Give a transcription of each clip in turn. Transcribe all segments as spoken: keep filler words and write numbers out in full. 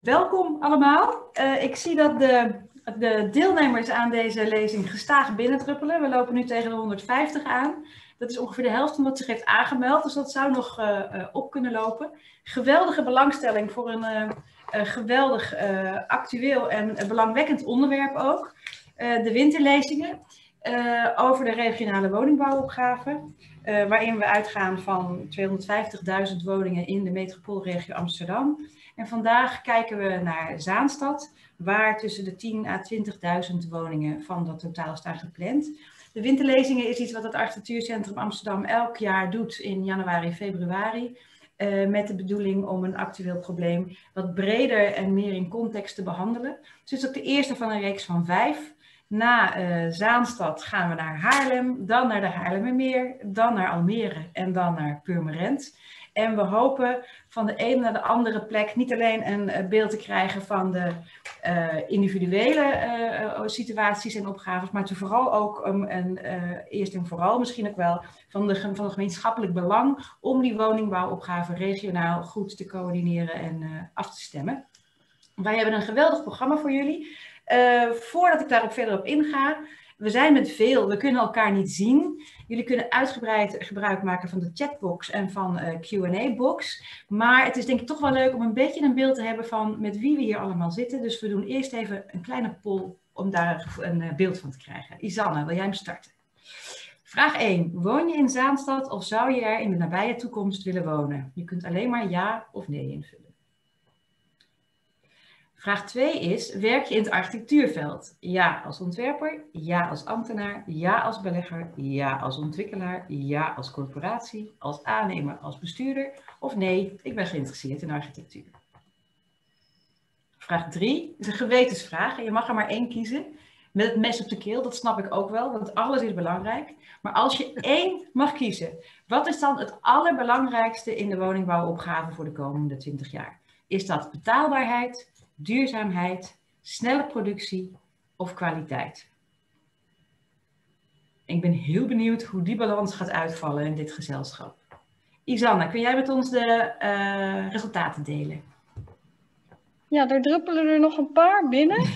Welkom allemaal. Uh, ik zie dat de, de deelnemers aan deze lezing gestaag binnendruppelen. We lopen nu tegen de honderdvijftig aan. Dat is ongeveer de helft van wat zich heeft aangemeld, dus dat zou nog uh, uh, op kunnen lopen. Geweldige belangstelling voor een uh, uh, geweldig uh, actueel en uh, belangwekkend onderwerp ook. Uh, de winterlezingen uh, over de regionale woningbouwopgave. Uh, waarin we uitgaan van tweehonderdvijftigduizend woningen in de metropoolregio Amsterdam. En vandaag kijken we naar Zaanstad, waar tussen de tien à twintigduizend woningen van dat totaal staan gepland. De winterlezingen is iets wat het Architectuurcentrum Amsterdam elk jaar doet in januari, februari. Uh, met de bedoeling om een actueel probleem wat breder en meer in context te behandelen. Dus het is ook de eerste van een reeks van vijf. Na uh, Zaanstad gaan we naar Haarlem, dan naar de Haarlemmermeer, dan naar Almere en dan naar Purmerend. En we hopen van de ene naar de andere plek niet alleen een uh, beeld te krijgen van de uh, individuele uh, situaties en opgaves, maar te vooral ook um, een, uh, eerst en vooral misschien ook wel van de, van het gemeenschappelijk belang om die woningbouwopgave regionaal goed te coördineren en uh, af te stemmen. Wij hebben een geweldig programma voor jullie. Uh, voordat ik daarop verder op inga, we zijn met veel, we kunnen elkaar niet zien. Jullie kunnen uitgebreid gebruik maken van de chatbox en van uh, Q en A-box. Maar het is denk ik toch wel leuk om een beetje een beeld te hebben van met wie we hier allemaal zitten. Dus we doen eerst even een kleine poll om daar een uh, beeld van te krijgen. Isanne, wil jij hem starten? Vraag één. Woon je in Zaanstad of zou je er in de nabije toekomst willen wonen? Je kunt alleen maar ja of nee invullen. Vraag twee is, werk je in het architectuurveld? Ja als ontwerper, ja als ambtenaar, ja als belegger, ja als ontwikkelaar, ja als corporatie, als aannemer, als bestuurder of nee, ik ben geïnteresseerd in architectuur. Vraag drie is een gewetensvraag en je mag er maar één kiezen. Met het mes op de keel, dat snap ik ook wel, want alles is belangrijk. Maar als je één mag kiezen, wat is dan het allerbelangrijkste in de woningbouwopgave voor de komende twintig jaar? Is dat betaalbaarheid, duurzaamheid, snelle productie of kwaliteit? Ik ben heel benieuwd hoe die balans gaat uitvallen in dit gezelschap. Isanne, kun jij met ons de uh, resultaten delen? Ja, er druppelen er nog een paar binnen.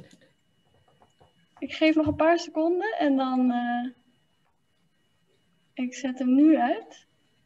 Ik geef nog een paar seconden en dan... Uh, ik zet hem nu uit.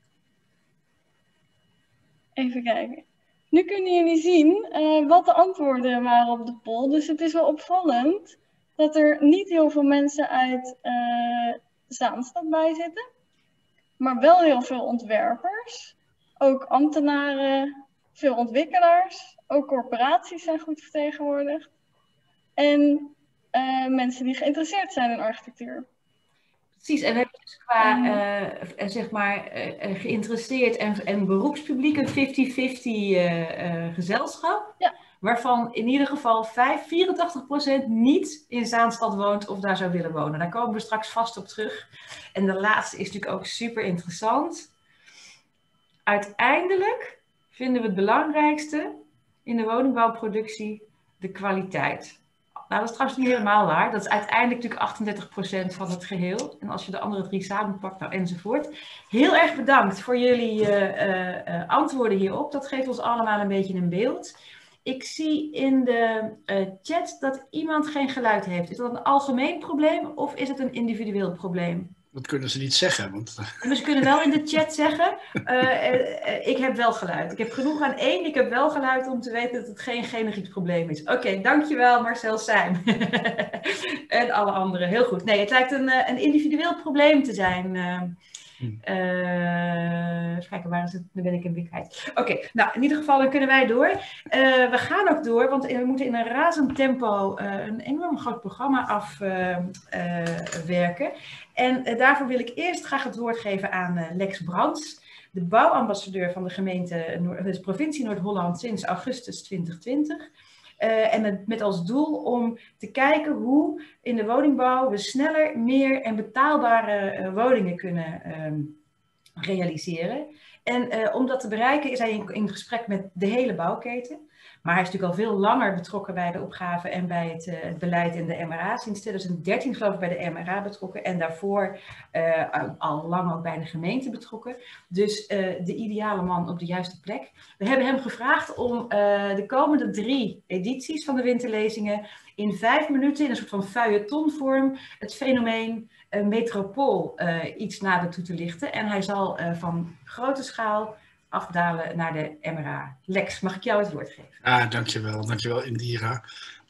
Even kijken. Nu kunnen jullie zien uh, wat de antwoorden waren op de poll. Dus het is wel opvallend dat er niet heel veel mensen uit uh, Zaanstad bij zitten. Maar wel heel veel ontwerpers. Ook ambtenaren, veel ontwikkelaars. Ook corporaties zijn goed vertegenwoordigd. En uh, mensen die geïnteresseerd zijn in architectuur. Precies, en we hebben dus qua uh, zeg maar, uh, geïnteresseerd en, en beroepspubliek een vijftig vijftig uh, uh, gezelschap. Ja. Waarvan in ieder geval vierentachtig procent niet in Zaanstad woont of daar zou willen wonen. Daar komen we straks vast op terug. En de laatste is natuurlijk ook super interessant. Uiteindelijk vinden we het belangrijkste in de woningbouwproductie de kwaliteit. Nou, dat is trouwens niet helemaal waar. Dat is uiteindelijk natuurlijk achtendertig procent van het geheel. En als je de andere drie samenpakt, nou enzovoort. Heel erg bedankt voor jullie uh, uh, antwoorden hierop. Dat geeft ons allemaal een beetje een beeld. Ik zie in de uh, chat dat iemand geen geluid heeft. Is dat een algemeen probleem of is het een individueel probleem? Dat kunnen ze niet zeggen. Want... Maar ze kunnen wel in de chat zeggen, uh, uh, ik heb wel geluid. Ik heb genoeg aan één, ik heb wel geluid om te weten dat het geen generiekprobleem is. Oké, okay, dankjewel Marcel Sijm. En alle anderen, heel goed. Nee, het lijkt een, een individueel probleem te zijn. Uh, uh, even kijken, waar is het? Nu ben ik een kwijt. Oké, okay, nou in ieder geval dan kunnen wij door. Uh, we gaan ook door, want we moeten in een razend tempo uh, een enorm groot programma afwerken. Uh, uh, En uh, daarvoor wil ik eerst graag het woord geven aan uh, Lex Brands, de bouwambassadeur van de gemeente, de provincie Noord-Holland sinds augustus twintig twintig. Uh, en het, met als doel om te kijken hoe in de woningbouw we sneller, meer en betaalbare uh, woningen kunnen um, realiseren. En uh, om dat te bereiken is hij in, in gesprek met de hele bouwketen. Maar hij is natuurlijk al veel langer betrokken bij de opgave en bij het, uh, het beleid in de M R A. Sinds twintig dertien geloof ik bij de M R A betrokken. En daarvoor uh, al lang ook bij de gemeente betrokken. Dus uh, de ideale man op de juiste plek. We hebben hem gevraagd om uh, de komende drie edities van de winterlezingen in vijf minuten in een soort van feuilletonvorm het fenomeen uh, metropool uh, iets nader toe te lichten. En hij zal uh, van grote schaal afdalen naar de M R A. Lex, mag ik jou het woord geven? Ah, dankjewel, dankjewel Indira.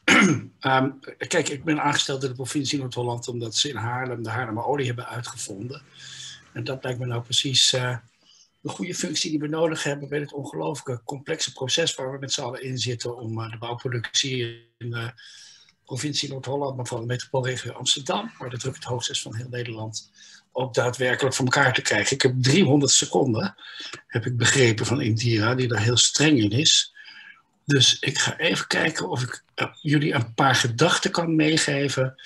um, kijk, ik ben aangesteld in de provincie Noord-Holland omdat ze in Haarlem de Haarlemmer olie hebben uitgevonden. En dat lijkt me nou precies uh, de goede functie die we nodig hebben bij dit ongelooflijke complexe proces waar we met z'n allen in zitten om uh, de bouwproductie in de provincie Noord-Holland, maar vooral de metropoolregio Amsterdam, waar de druk het hoogst is van heel Nederland, ook daadwerkelijk voor elkaar te krijgen. Ik heb driehonderd seconden, heb ik begrepen van Indira, die daar heel streng in is. Dus ik ga even kijken of ik uh, jullie een paar gedachten kan meegeven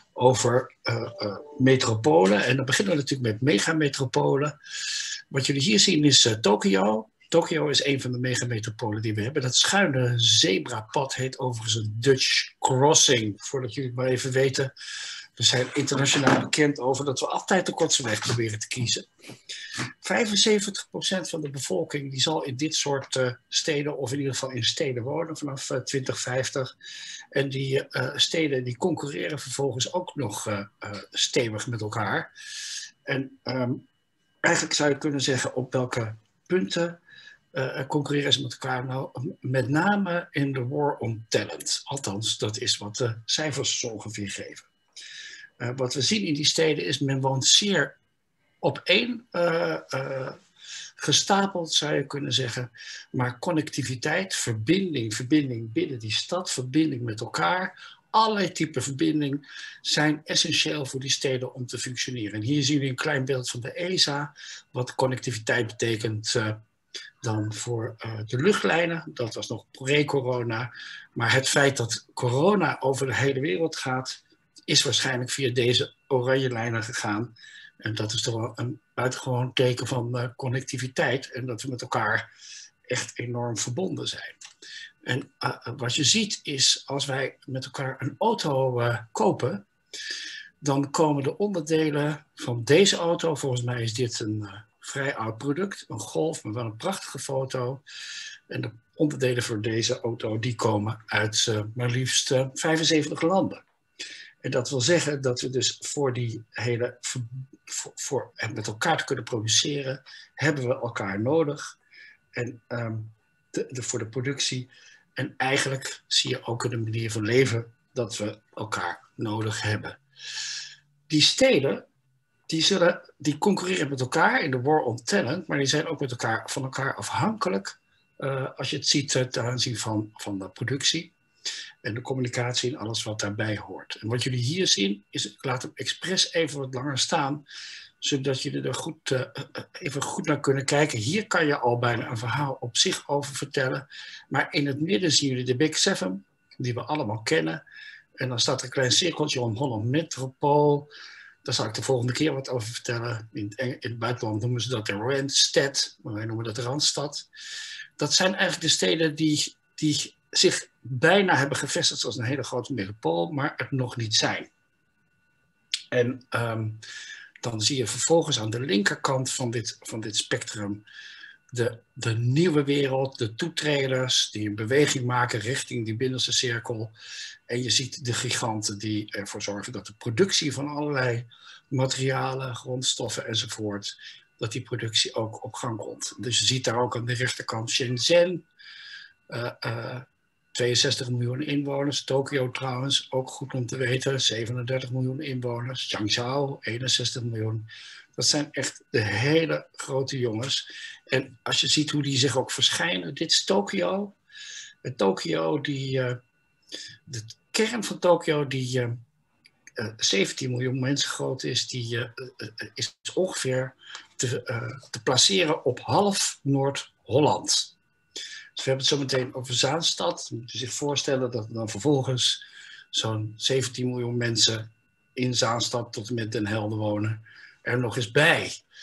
over uh, uh, metropolen. En dan beginnen we natuurlijk met megametropolen. Wat jullie hier zien is uh, Tokio. Tokio is een van de megametropolen die we hebben. Dat schuine zebrapad heet overigens een Dutch Crossing. Voordat jullie het maar even weten. We zijn internationaal bekend over dat we altijd de kortste weg proberen te kiezen. vijfenzeventig procent van de bevolking die zal in dit soort uh, steden, of in ieder geval in steden wonen vanaf uh, twintig vijftig. En die uh, steden die concurreren vervolgens ook nog uh, uh, stevig met elkaar. En um, eigenlijk zou je kunnen zeggen op welke punten uh, concurreren ze met elkaar. Nou, met name in de war on talent. Althans, dat is wat de cijfers zo ongeveer geven. Uh, wat we zien in die steden is, men woont zeer op één uh, uh, gestapeld, zou je kunnen zeggen. Maar connectiviteit, verbinding, verbinding binnen die stad, verbinding met elkaar, allerlei typen verbinding zijn essentieel voor die steden om te functioneren. En hier zien we een klein beeld van de E S A, wat connectiviteit betekent uh, dan voor uh, de luchtlijnen. Dat was nog pre-corona. Maar het feit dat corona over de hele wereld gaat, is waarschijnlijk via deze oranje lijnen gegaan. En dat is toch wel een buitengewoon teken van uh, connectiviteit. En dat we met elkaar echt enorm verbonden zijn. En uh, wat je ziet is, als wij met elkaar een auto uh, kopen, dan komen de onderdelen van deze auto, volgens mij is dit een uh, vrij oud product, een Golf, maar wel een prachtige foto. En de onderdelen voor deze auto, die komen uit uh, maar liefst uh, vijfenzeventig landen. En dat wil zeggen dat we dus voor die hele, voor, voor het met elkaar te kunnen produceren, hebben we elkaar nodig. En um, de, de, voor de productie. En eigenlijk zie je ook in de manier van leven dat we elkaar nodig hebben. Die steden, die, zullen, die concurreren met elkaar in de war on talent, maar die zijn ook met elkaar, van elkaar afhankelijk. Uh, als je het ziet uh, ten aanzien van, van de productie. En de communicatie en alles wat daarbij hoort. En wat jullie hier zien, is, ik laat hem expres even wat langer staan, zodat jullie er goed, uh, even goed naar kunnen kijken. Hier kan je al bijna een verhaal op zich over vertellen. Maar in het midden zien jullie de Big Seven, die we allemaal kennen. En dan staat er een klein cirkeltje om Holland Metropool. Daar zal ik de volgende keer wat over vertellen. In het, in het buitenland noemen ze dat de Randstad, maar wij noemen dat de Randstad. Dat zijn eigenlijk de steden die, die zich bijna hebben gevestigd als een hele grote metropool, maar het nog niet zijn. En um, dan zie je vervolgens aan de linkerkant van dit, van dit spectrum de, de nieuwe wereld, de toetreders die een beweging maken richting die binnenste cirkel. En je ziet de giganten die ervoor zorgen dat de productie van allerlei materialen, grondstoffen enzovoort, dat die productie ook op gang komt. Dus je ziet daar ook aan de rechterkant Shenzhen, uh, uh, tweeënzestig miljoen inwoners. Tokio trouwens, ook goed om te weten, zevenendertig miljoen inwoners. Changzhou, eenenzestig miljoen. Dat zijn echt de hele grote jongens. En als je ziet hoe die zich ook verschijnen, dit is Tokio. En Tokio, die, uh, de kern van Tokio, die uh, uh, zeventien miljoen mensen groot is, die uh, uh, is ongeveer te, uh, te placeren op half Noord-Holland. Dus we hebben het zo meteen over Zaanstad. Dan moet je zich voorstellen dat er dan vervolgens zo'n zeventien miljoen mensen in Zaanstad tot en met Den Helder wonen er nog eens bij.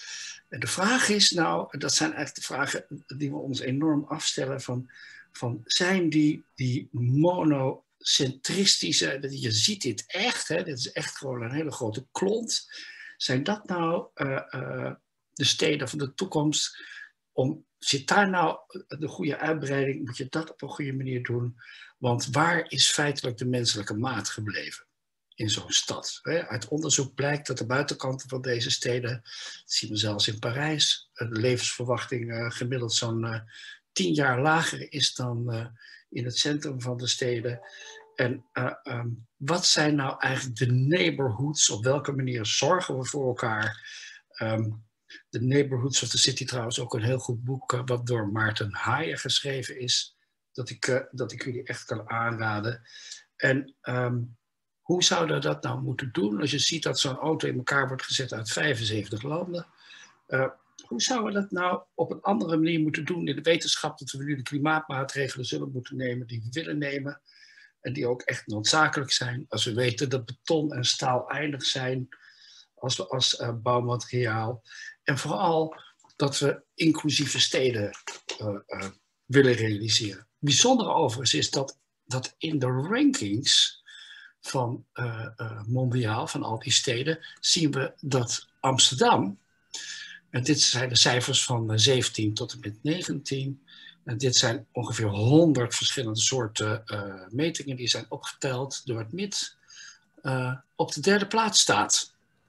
En de vraag is nou, dat zijn eigenlijk de vragen die we ons enorm afstellen van, van zijn die, die monocentristische, je ziet dit echt, hè, dit is echt gewoon een hele grote klont, zijn dat nou uh, uh, de steden van de toekomst? Om, zit daar nou de goede uitbreiding, moet je dat op een goede manier doen? Want waar is feitelijk de menselijke maat gebleven in zo'n stad? Uit onderzoek blijkt dat de buitenkanten van deze steden, dat zien we zelfs in Parijs, de levensverwachting uh, gemiddeld zo'n uh, tien jaar lager is dan uh, in het centrum van de steden. En uh, um, wat zijn nou eigenlijk de neighborhoods? Op welke manier zorgen we voor elkaar? Um, The Neighborhoods of the City, trouwens ook een heel goed boek uh, wat door Maarten Haaien geschreven is, dat ik, uh, dat ik jullie echt kan aanraden. En um, hoe zouden we dat nou moeten doen als je ziet dat zo'n auto in elkaar wordt gezet uit vijfenzeventig landen? Uh, hoe zouden we dat nou op een andere manier moeten doen in de wetenschap, dat we nu de klimaatmaatregelen zullen moeten nemen die we willen nemen en die ook echt noodzakelijk zijn als we weten dat beton en staal eindig zijn als, als uh, bouwmateriaal. En vooral dat we inclusieve steden uh, uh, willen realiseren. Bijzonder overigens is dat, dat in de rankings van uh, uh, mondiaal, van al die steden, zien we dat Amsterdam, en dit zijn de cijfers van zeventien tot en met negentien, en dit zijn ongeveer honderd verschillende soorten uh, metingen die zijn opgeteld door het M I T, uh, op de derde plaats staat.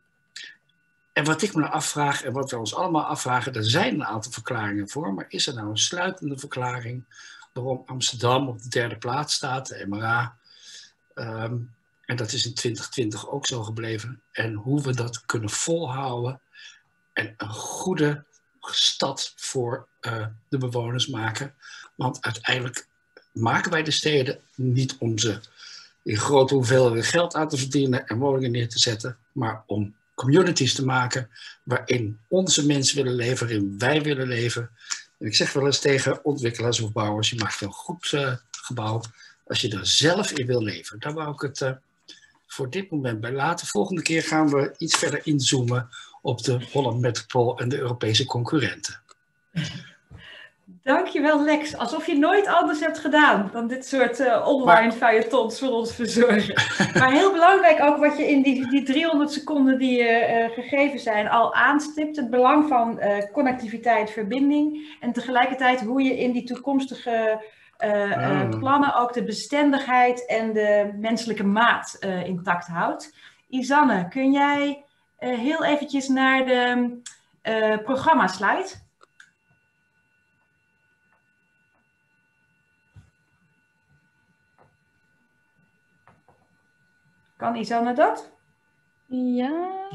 En wat ik me afvraag, en wat we ons allemaal afvragen, er zijn een aantal verklaringen voor, maar is er nou een sluitende verklaring waarom Amsterdam op de derde plaats staat, de M R A, um, en dat is in twintig twintig ook zo gebleven, en hoe we dat kunnen volhouden en een goede stad voor uh, de bewoners maken. Want uiteindelijk maken wij de steden niet om ze in grote hoeveelheden geld aan te verdienen en woningen neer te zetten, maar om communities te maken waarin onze mensen willen leven, waarin wij willen leven. En ik zeg wel eens tegen ontwikkelaars of bouwers, je maakt een goed uh, gebouw als je er zelf in wil leven. Daar wou ik het uh, voor dit moment bij laten. Volgende keer gaan we iets verder inzoomen op de Holland Metropool en de Europese concurrenten. Dankjewel Lex, alsof je nooit anders hebt gedaan dan dit soort uh, online feuilletons voor ons verzorgen. Maar heel belangrijk ook wat je in die, die driehonderd seconden die je uh, gegeven zijn al aanstipt. Het belang van uh, connectiviteit, verbinding en tegelijkertijd hoe je in die toekomstige uh, uh, plannen ook de bestendigheid en de menselijke maat uh, intact houdt. Isanne, kun jij uh, heel eventjes naar de uh, programma-slide? Kan Isanne dat? Ja.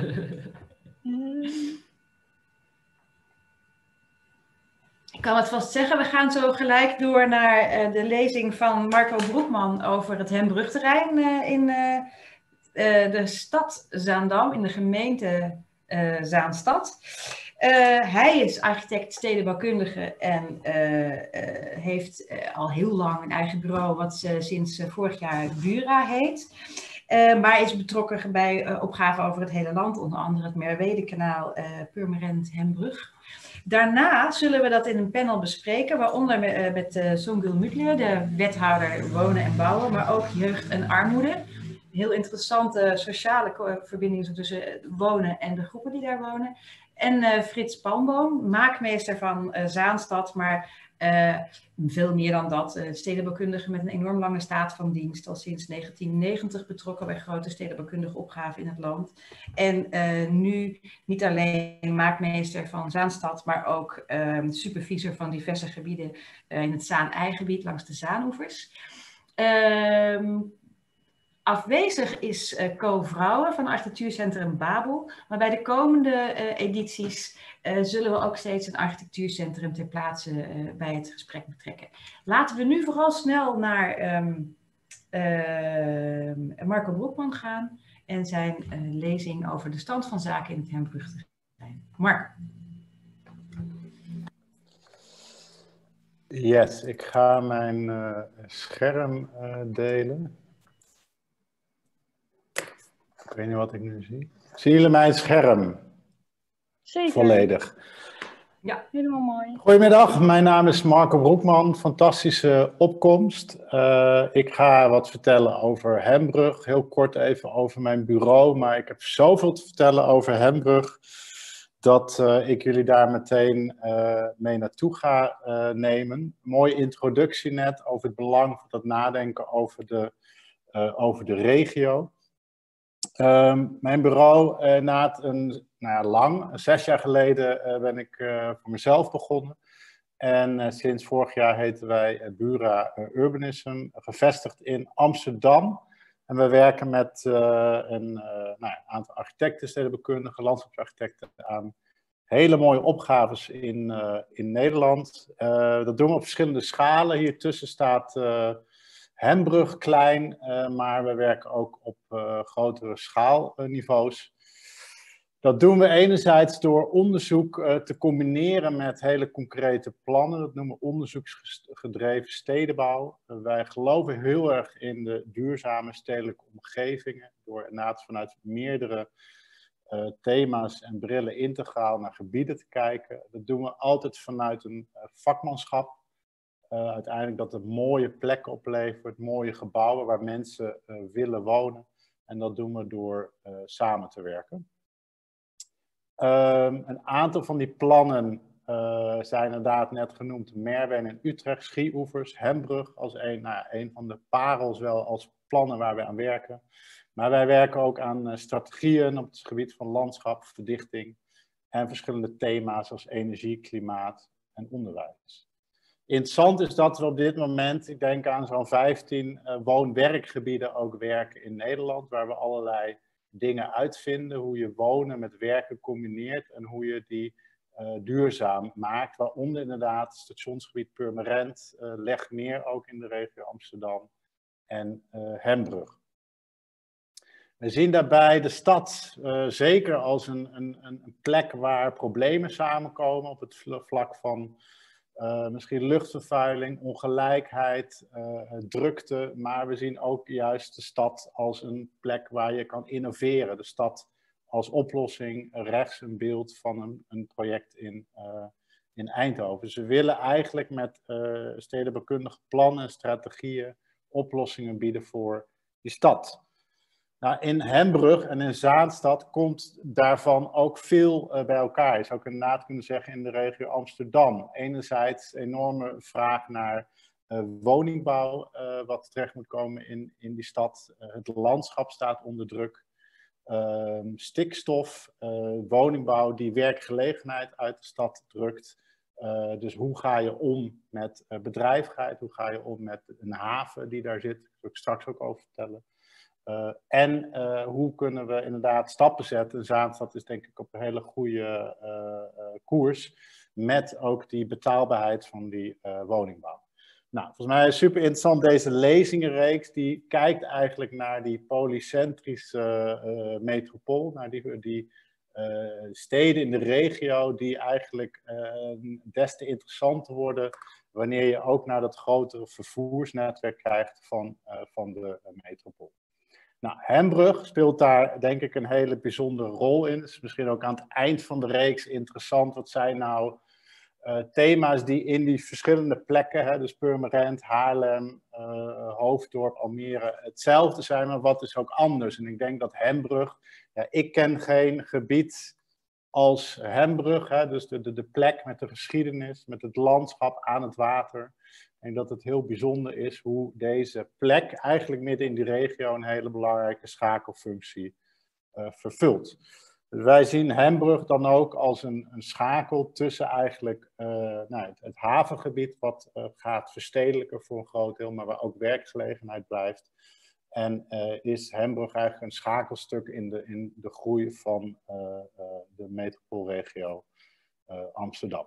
Ik kan het vast zeggen, we gaan zo gelijk door naar uh, de lezing van Marco Broekman over het Hembrugterrein uh, in uh, uh, de stad Zaandam, in de gemeente uh, Zaanstad. Uh, hij is architect stedenbouwkundige en uh, uh, heeft uh, al heel lang een eigen bureau wat uh, sinds uh, vorig jaar Bura heet. Uh, maar is betrokken bij uh, opgaven over het hele land, onder andere het Merwede-kanaal, uh, Purmerend, Hembrug. Daarna zullen we dat in een panel bespreken, waaronder met, uh, met uh, Songül Mütlier, de wethouder wonen en bouwen, maar ook jeugd en armoede. Heel interessante sociale verbindingen tussen wonen en de groepen die daar wonen. En uh, Frits Palmboom, maakmeester van uh, Zaanstad, maar uh, veel meer dan dat. Uh, stedenbouwkundige met een enorm lange staat van dienst, al sinds negentien negentig betrokken bij grote stedenbouwkundige opgaven in het land. En uh, nu niet alleen maakmeester van Zaanstad, maar ook uh, supervisor van diverse gebieden uh, in het Zaan-Eigebied langs de Zaanoevers. Uh, Afwezig is uh, Co Vrouwen van Architectuurcentrum Babel. Maar bij de komende uh, edities uh, zullen we ook steeds een architectuurcentrum ter plaatse uh, bij het gesprek betrekken. Laten we nu vooral snel naar um, uh, Marco Broekman gaan en zijn uh, lezing over de stand van zaken in het Hembrugterrein. Marco. Yes, ik ga mijn uh, scherm uh, delen. Ik weet niet wat ik nu zie. Zien jullie mijn scherm? Zeker. volledig. Ja. Helemaal mooi. Goedemiddag, mijn naam is Marco Broekman. Fantastische opkomst. Uh, ik ga wat vertellen over Hembrug. Heel kort even over mijn bureau, maar ik heb zoveel te vertellen over Hembrug dat uh, ik jullie daar meteen uh, mee naartoe ga uh, nemen. Mooie introductie net over het belang van het nadenken over de, uh, over de regio. Um, mijn bureau, uh, na het een, nou ja, lang, zes jaar geleden uh, ben ik uh, voor mezelf begonnen. En uh, sinds vorig jaar heten wij uh, Bura uh, Urbanism, gevestigd in Amsterdam. En we werken met uh, een uh, nou ja, aantal architecten, stedenbouwkundigen, landschapsarchitecten aan hele mooie opgaves in, uh, in Nederland. Uh, dat doen we op verschillende schalen. Hier tussen staat uh, Hembrug klein, uh, maar we werken ook op uh, grotere schaalniveaus. Dat doen we enerzijds door onderzoek uh, te combineren met hele concrete plannen. Dat noemen we onderzoeksgedreven stedenbouw. Uh, wij geloven heel erg in de duurzame stedelijke omgevingen. Door inderdaad vanuit meerdere uh, thema's en brillen integraal naar gebieden te kijken. Dat doen we altijd vanuit een uh, vakmanschap. Uh, uiteindelijk dat het mooie plekken oplevert, mooie gebouwen waar mensen uh, willen wonen. En dat doen we door uh, samen te werken. Um, een aantal van die plannen uh, zijn inderdaad net genoemd. Merwede en Utrecht, Schieoevers, Hembrug als een, nou, een van de parels wel als plannen waar we aan werken. Maar wij werken ook aan uh, strategieën op het gebied van landschap, verdichting en verschillende thema's als energie, klimaat en onderwijs. Interessant is dat we op dit moment, ik denk aan zo'n vijftien uh, woon-werkgebieden ook werken in Nederland, waar we allerlei dingen uitvinden, hoe je wonen met werken combineert en hoe je die uh, duurzaam maakt. Waaronder inderdaad het stationsgebied Purmerend, uh, Legmeer ook in de regio Amsterdam en uh, Hembrug. We zien daarbij de stad uh, zeker als een, een, een plek waar problemen samenkomen op het vlak van Uh, misschien luchtvervuiling, ongelijkheid, uh, drukte, maar we zien ook juist de stad als een plek waar je kan innoveren. De stad als oplossing, rechts een beeld van een, een project in, uh, in Eindhoven. Dus we willen eigenlijk met uh, stedenbouwkundige plannen en strategieën oplossingen bieden voor die stad. Nou, in Hembrug en in Zaanstad komt daarvan ook veel uh, bij elkaar. Je zou ook inderdaad kunnen zeggen in de regio Amsterdam. Enerzijds enorme vraag naar uh, woningbouw, uh, wat terecht moet komen in, in die stad. Uh, het landschap staat onder druk. Uh, stikstof, uh, woningbouw die werkgelegenheid uit de stad drukt. Uh, dus hoe ga je om met uh, bedrijvigheid? Hoe ga je om met een haven die daar zit? Daar zal ik straks ook over vertellen. Uh, en uh, hoe kunnen we inderdaad stappen zetten. Zaanstad is denk ik op een hele goede uh, uh, koers. Met ook die betaalbaarheid van die uh, woningbouw. Nou, volgens mij is super interessant deze lezingenreeks. Die kijkt eigenlijk naar die polycentrische uh, metropool. Naar die, die uh, steden in de regio die eigenlijk uh, des te interessanter worden. Wanneer je ook naar dat grotere vervoersnetwerk krijgt van, uh, van de uh, metropool. Nou, Hembrug speelt daar denk ik een hele bijzondere rol in. Het is misschien ook aan het eind van de reeks interessant. Wat zijn nou uh, thema's die in die verschillende plekken, hè, dus Purmerend, Haarlem, uh, Hoofddorp, Almere, hetzelfde zijn, maar wat is ook anders? En ik denk dat Hembrug, ja, ik ken geen gebied als Hembrug, hè, dus de, de, de plek met de geschiedenis, met het landschap aan het water. En dat het heel bijzonder is hoe deze plek eigenlijk midden in die regio een hele belangrijke schakelfunctie uh, vervult. Dus wij zien Hembrug dan ook als een, een schakel tussen eigenlijk uh, nou, het, het havengebied wat uh, gaat verstedelijken voor een groot deel, maar waar ook werkgelegenheid blijft. En uh, is Hembrug eigenlijk een schakelstuk in de, in de groei van uh, uh, de metropoolregio uh, Amsterdam.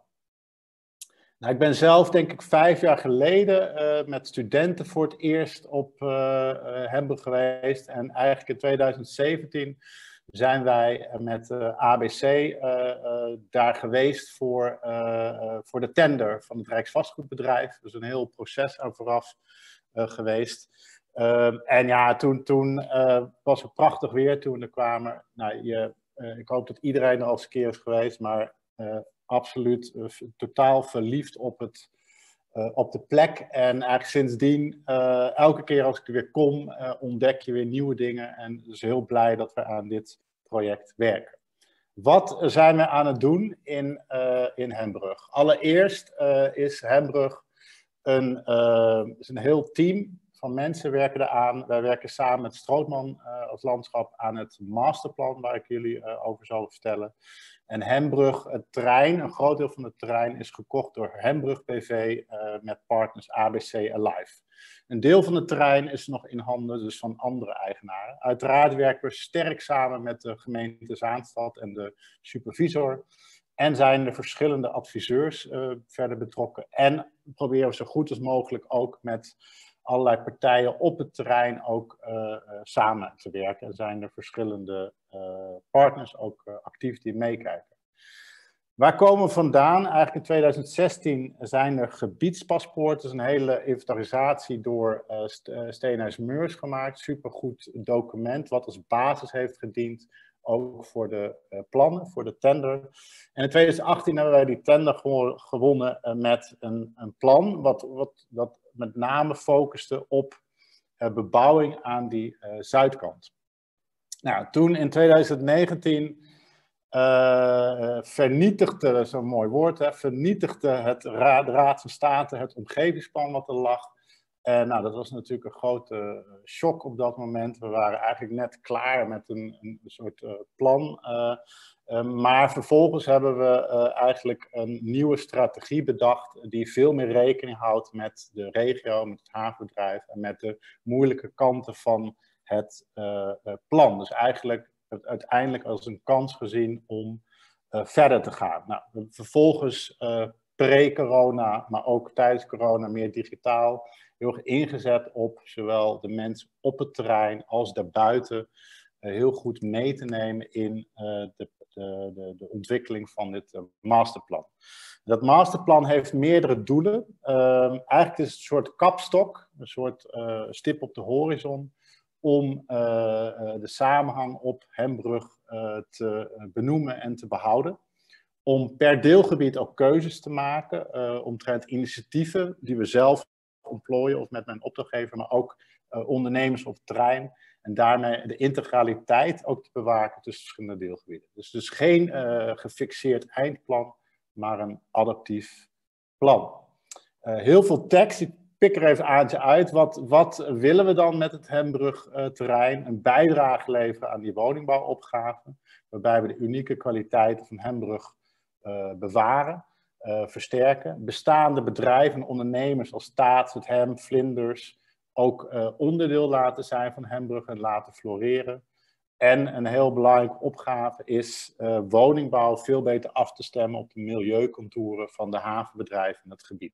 Nou, ik ben zelf denk ik vijf jaar geleden uh, met studenten voor het eerst op uh, uh, Hembrug geweest. En eigenlijk in tweeduizend zeventien zijn wij met uh, A B C uh, uh, daar geweest voor, uh, uh, voor de tender van het Rijksvastgoedbedrijf. Dus een heel proces aan vooraf uh, geweest. Uh, en ja, toen, toen uh, was het prachtig weer toen er kwamen. Nou, je uh, ik hoop dat iedereen er al eens een keer is geweest, maar uh, absoluut uh, totaal verliefd op, het, uh, op de plek. En eigenlijk sindsdien, uh, elke keer als ik er weer kom, uh, ontdek je weer nieuwe dingen. En dus heel blij dat we aan dit project werken. Wat zijn we aan het doen in, uh, in Hembrugge? Allereerst uh, is Hembrugge een, uh, is een heel team van mensen werken eraan. Wij werken samen met Strootman uh, als landschap aan het masterplan waar ik jullie uh, over zal vertellen. En Hembrugge, het terrein, een groot deel van het terrein is gekocht door Hembrugge B V uh, met partners A B C Alive. Een deel van het terrein is nog in handen dus van andere eigenaren. Uiteraard werken we sterk samen met de gemeente Zaanstad en de supervisor. En zijn er verschillende adviseurs uh, verder betrokken. En proberen we zo goed als mogelijk ook met allerlei partijen op het terrein ook uh, uh, samen te werken. Er zijn er verschillende uh, partners ook uh, actief die meekijken. Waar komen we vandaan? Eigenlijk in tweeduizend zestien zijn er gebiedspaspoorten. Dat is een hele inventarisatie door uh, Steenhuis Meurs gemaakt. Supergoed document wat als basis heeft gediend. Ook voor de uh, plannen, voor de tender. En in tweeduizend achttien hebben wij die tender gewo gewonnen uh, met een, een plan. Wat, wat, wat met name focuste op uh, bebouwing aan die uh, zuidkant. Nou, toen in tweeduizend negentien... Uh, vernietigde, dat is een mooi woord, hè, vernietigde het ra de Raad van State het omgevingsplan wat er lag. En nou, dat was natuurlijk een grote shock op dat moment. We waren eigenlijk net klaar met een, een soort uh, plan. Uh, uh, maar vervolgens hebben we uh, eigenlijk een nieuwe strategie bedacht die veel meer rekening houdt met de regio, met het havenbedrijf en met de moeilijke kanten van het uh, uh, plan. Dus eigenlijk het uiteindelijk als een kans gezien om uh, verder te gaan. Nou, vervolgens uh, pre-corona, maar ook tijdens corona meer digitaal, heel erg ingezet op zowel de mensen op het terrein als daarbuiten uh, heel goed mee te nemen in uh, de, de, de, de ontwikkeling van dit uh, masterplan. Dat masterplan heeft meerdere doelen. Uh, eigenlijk is het een soort kapstok, een soort uh, stip op de horizon, om uh, uh, de samenhang op Hembrugge uh, te uh, benoemen en te behouden. Om per deelgebied ook keuzes te maken, uh, omtrent initiatieven die we zelf ontplooien of met mijn opdrachtgever, maar ook uh, ondernemers op het terrein. En daarmee de integraliteit ook te bewaken tussen verschillende deelgebieden. Dus dus geen uh, gefixeerd eindplan, maar een adaptief plan. Uh, heel veel tekst. Ik pik er even aantje uit. Wat, wat willen we dan met het Hembrugge-terrein? Een bijdrage leveren aan die woningbouwopgave, waarbij we de unieke kwaliteiten van Hembrugge uh, bewaren, uh, versterken. Bestaande bedrijven en ondernemers als Staats, het Hem, Vlinders, ook uh, onderdeel laten zijn van Hembrugge en laten floreren. En een heel belangrijke opgave is uh, woningbouw veel beter af te stemmen op de milieucontouren van de havenbedrijven in het gebied.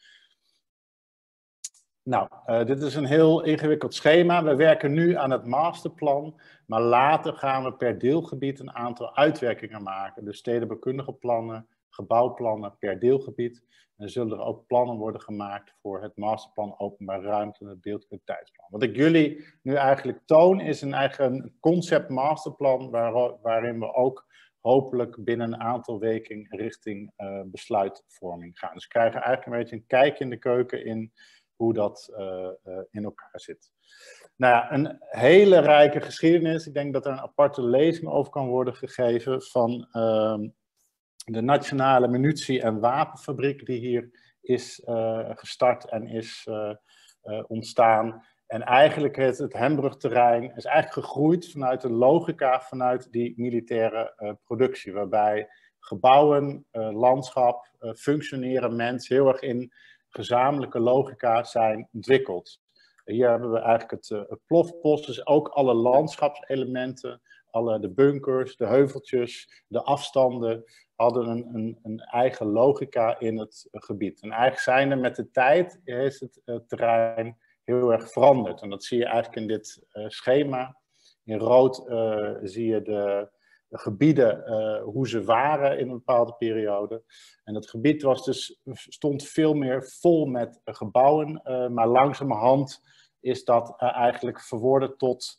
Nou, uh, dit is een heel ingewikkeld schema. We werken nu aan het masterplan, maar later gaan we per deelgebied een aantal uitwerkingen maken. Dus stedenbouwkundige plannen, gebouwplannen per deelgebied. En er zullen er ook plannen worden gemaakt voor het masterplan openbare ruimte en het beeldkwaliteitsplan. Wat ik jullie nu eigenlijk toon is een eigen concept masterplan waar, waarin we ook hopelijk binnen een aantal weken richting uh, besluitvorming gaan. Dus we krijgen eigenlijk een beetje een kijkje in de keuken in hoe dat uh, uh, in elkaar zit. Nou ja, een hele rijke geschiedenis. Ik denk dat er een aparte lezing over kan worden gegeven van uh, de Nationale Munitie- en Wapenfabriek die hier is uh, gestart en is uh, uh, ontstaan. En eigenlijk het, het Hembrugge-terrein is eigenlijk gegroeid vanuit de logica vanuit die militaire uh, productie. Waarbij gebouwen, uh, landschap, uh, functioneren, mensen heel erg in gezamenlijke logica zijn ontwikkeld. Hier hebben we eigenlijk het, uh, het plofpost, dus ook alle landschapselementen, alle de bunkers, de heuveltjes, de afstanden hadden een, een, een eigen logica in het uh, gebied. En eigenlijk zijn er met de tijd is het uh, terrein heel erg veranderd. En dat zie je eigenlijk in dit uh, schema. In rood uh, zie je de, de gebieden, uh, hoe ze waren in een bepaalde periode. En dat gebied was dus, stond veel meer vol met uh, gebouwen, uh, maar langzamerhand is dat uh, eigenlijk verworden tot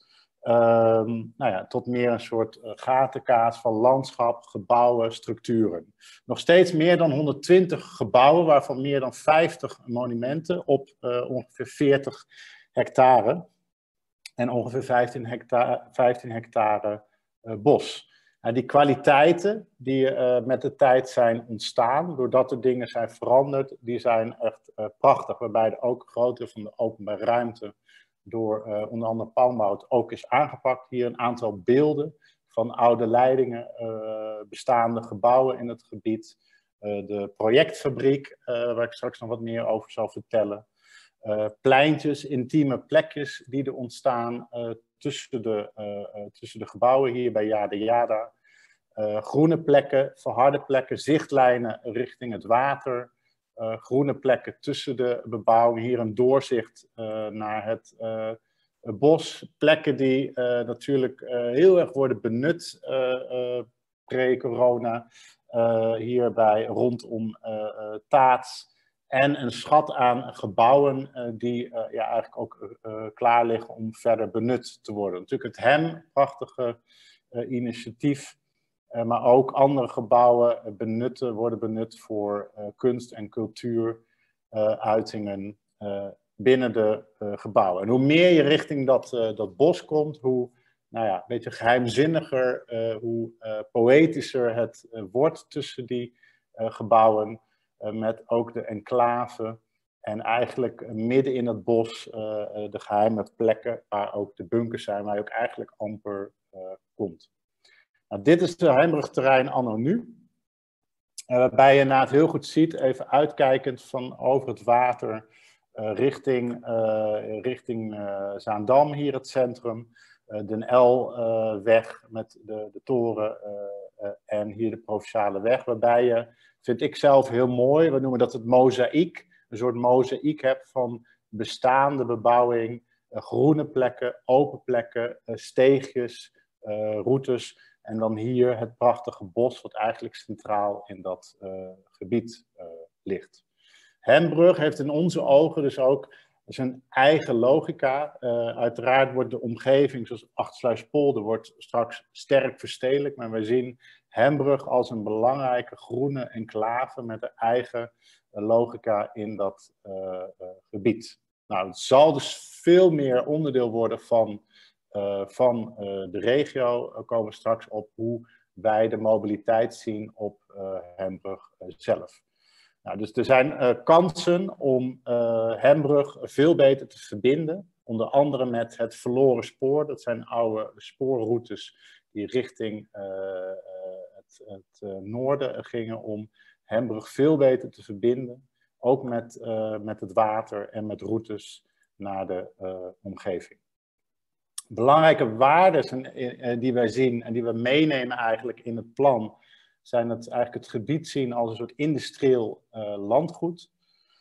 Um, nou ja, tot meer een soort uh, gatenkaas van landschap, gebouwen, structuren. Nog steeds meer dan honderdtwintig gebouwen, waarvan meer dan vijftig monumenten op uh, ongeveer veertig hectare. En ongeveer vijftien hectare, vijftien hectare uh, bos. Nou, die kwaliteiten die uh, met de tijd zijn ontstaan, doordat er dingen zijn veranderd, die zijn echt uh, prachtig. Waarbij er ook groter van de openbare ruimte door uh, onder andere Palmbout ook is aangepakt. Hier een aantal beelden van oude leidingen, uh, bestaande gebouwen in het gebied. Uh, de projectfabriek, uh, waar ik straks nog wat meer over zal vertellen. Uh, pleintjes, intieme plekjes die er ontstaan uh, tussen, de, uh, uh, tussen de gebouwen hier bij Yada Yada. Uh, groene plekken, verharde plekken, zichtlijnen richting het water. Uh, groene plekken tussen de bebouwing. Hier een doorzicht uh, naar het uh, bos. Plekken die uh, natuurlijk uh, heel erg worden benut uh, uh, pre-corona. Uh, hierbij rondom uh, uh, Taats. En een schat aan gebouwen uh, die uh, ja, eigenlijk ook uh, klaar liggen om verder benut te worden. Natuurlijk het H E M, prachtige uh, initiatief. Uh, maar ook andere gebouwen benutten, worden benut voor uh, kunst- en cultuuruitingen uh, uh, binnen de uh, gebouwen. En hoe meer je richting dat, uh, dat bos komt, hoe nou ja, een beetje geheimzinniger, uh, hoe uh, poëtischer het uh, wordt tussen die uh, gebouwen. Uh, met ook de enclave en eigenlijk uh, midden in het bos uh, uh, de geheime plekken waar ook de bunkers zijn, waar je ook eigenlijk amper uh, komt. Nou, dit is de Hembrugterrein anno nu. Uh, waarbij je na het heel goed ziet, even uitkijkend van over het water uh, richting, uh, richting uh, Zaandam, hier het centrum. Uh, Den L-weg uh, met de, de toren uh, uh, en hier de Provinciale weg. Waarbij je, vind ik zelf heel mooi, we noemen dat het mozaïek. Een soort mozaïek hebt van bestaande bebouwing, uh, groene plekken, open plekken, uh, steegjes, uh, routes. En dan hier het prachtige bos, wat eigenlijk centraal in dat uh, gebied uh, ligt. Hembrug heeft in onze ogen dus ook zijn eigen logica. Uh, uiteraard wordt de omgeving, zoals Achtersluispolder, wordt straks sterk verstedelijkt. Maar we zien Hembrug als een belangrijke groene enclave met een eigen uh, logica in dat uh, uh, gebied. Nou, het zal dus veel meer onderdeel worden van... Uh, van uh, de regio. Uh, komen we straks op hoe wij de mobiliteit zien op uh, Hembrug uh, zelf. Nou, dus er zijn uh, kansen om uh, Hembrug veel beter te verbinden. Onder andere met het verloren spoor. Dat zijn oude spoorroutes die richting uh, uh, het, het uh, noorden gingen om Hembrug veel beter te verbinden. Ook met, uh, met het water en met routes naar de uh, omgeving. Belangrijke waarden die wij zien en die we meenemen eigenlijk in het plan, zijn het eigenlijk het gebied zien als een soort industrieel uh, landgoed.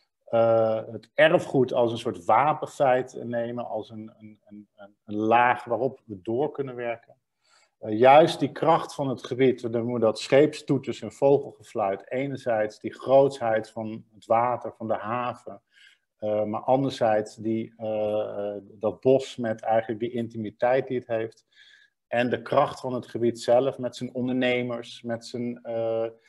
Uh, het erfgoed als een soort wapenfeit nemen, als een, een, een, een laag waarop we door kunnen werken. Uh, juist die kracht van het gebied, we noemen dat scheepstoeters en vogelgefluit. Enerzijds die grootsheid van het water, van de haven. Uh, maar anderzijds die, uh, dat bos met eigenlijk die intimiteit die het heeft. En de kracht van het gebied zelf met zijn ondernemers, met zijn, uh, uh,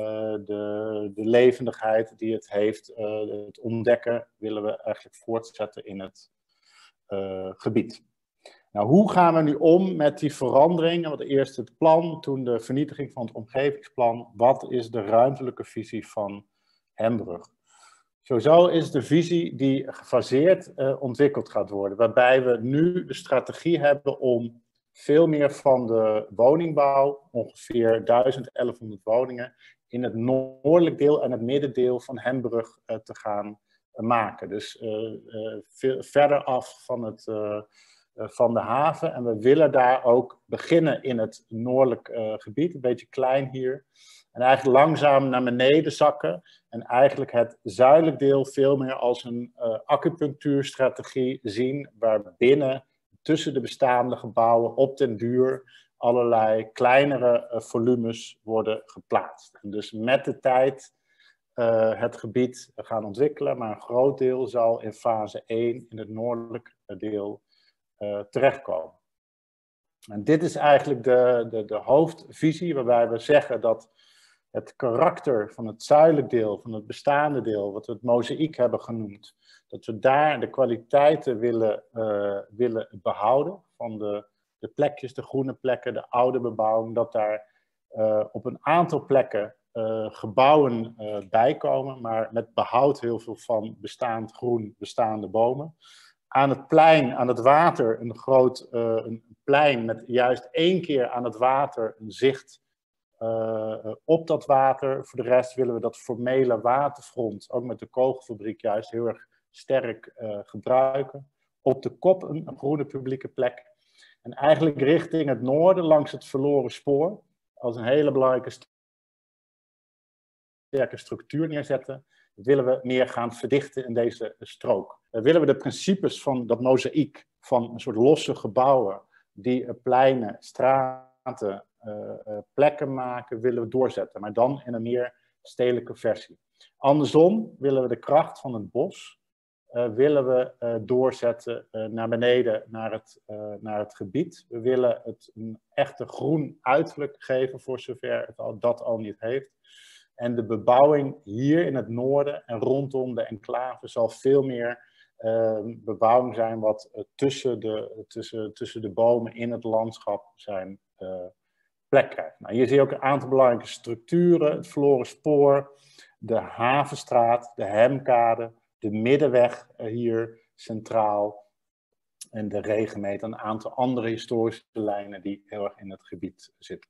de, de levendigheid die het heeft. Uh, het ontdekken willen we eigenlijk voortzetten in het uh, gebied. Nou, hoe gaan we nu om met die veranderingen? Want eerst het plan, toen de vernietiging van het omgevingsplan. Wat is de ruimtelijke visie van Hembrug? Sowieso is de visie die gefaseerd uh, ontwikkeld gaat worden, waarbij we nu de strategie hebben om veel meer van de woningbouw, ongeveer duizend elfhonderd woningen, in het noordelijk deel en het middendeel van Hembrug uh, te gaan uh, maken. Dus uh, uh, veel verder af van, het, uh, uh, van de haven. En we willen daar ook beginnen in het noordelijk uh, gebied, een beetje klein hier. En eigenlijk langzaam naar beneden zakken. En eigenlijk het zuidelijk deel veel meer als een uh, acupunctuurstrategie zien. Waarbinnen tussen de bestaande gebouwen op den duur allerlei kleinere uh, volumes worden geplaatst. En dus met de tijd uh, het gebied gaan ontwikkelen. Maar een groot deel zal in fase één in het noordelijk deel uh, terechtkomen. En dit is eigenlijk de, de, de hoofdvisie waarbij we zeggen dat het karakter van het zuidelijk deel, van het bestaande deel, wat we het mozaïek hebben genoemd, dat we daar de kwaliteiten willen, uh, willen behouden van de, de plekjes, de groene plekken, de oude bebouwing, dat daar uh, op een aantal plekken uh, gebouwen uh, bijkomen, maar met behoud heel veel van bestaand groen, bestaande bomen. Aan het plein, aan het water, een groot uh, een plein met juist één keer aan het water een zicht uh, op dat water. Voor de rest willen we dat formele waterfront, ook met de kogelfabriek, juist heel erg sterk uh, gebruiken. Op de kop een, een groene publieke plek. En eigenlijk richting het noorden, langs het verloren spoor, als een hele belangrijke sterke structuur neerzetten, willen we meer gaan verdichten in deze strook. Uh, willen we de principes van dat mozaïek, van een soort losse gebouwen, die uh, pleinen, straten, uh, uh, plekken maken, willen we doorzetten, maar dan in een meer stedelijke versie. Andersom willen we de kracht van het bos, uh, willen we uh, doorzetten uh, naar beneden, naar het, uh, naar het gebied. We willen het een echte groen uiterlijk geven, voor zover het al, dat al niet heeft. En de bebouwing hier in het noorden en rondom de enclave zal veel meer uh, bebouwing zijn wat uh, tussen, de, tussen, tussen de bomen in het landschap zijn uh, plek krijgt. Nou, hier zie je ook een aantal belangrijke structuren. Het verloren spoor, de Havenstraat, de Hemkade, de Middenweg uh, hier centraal en de Regenmeter. Een aantal andere historische lijnen die heel erg in het gebied zitten.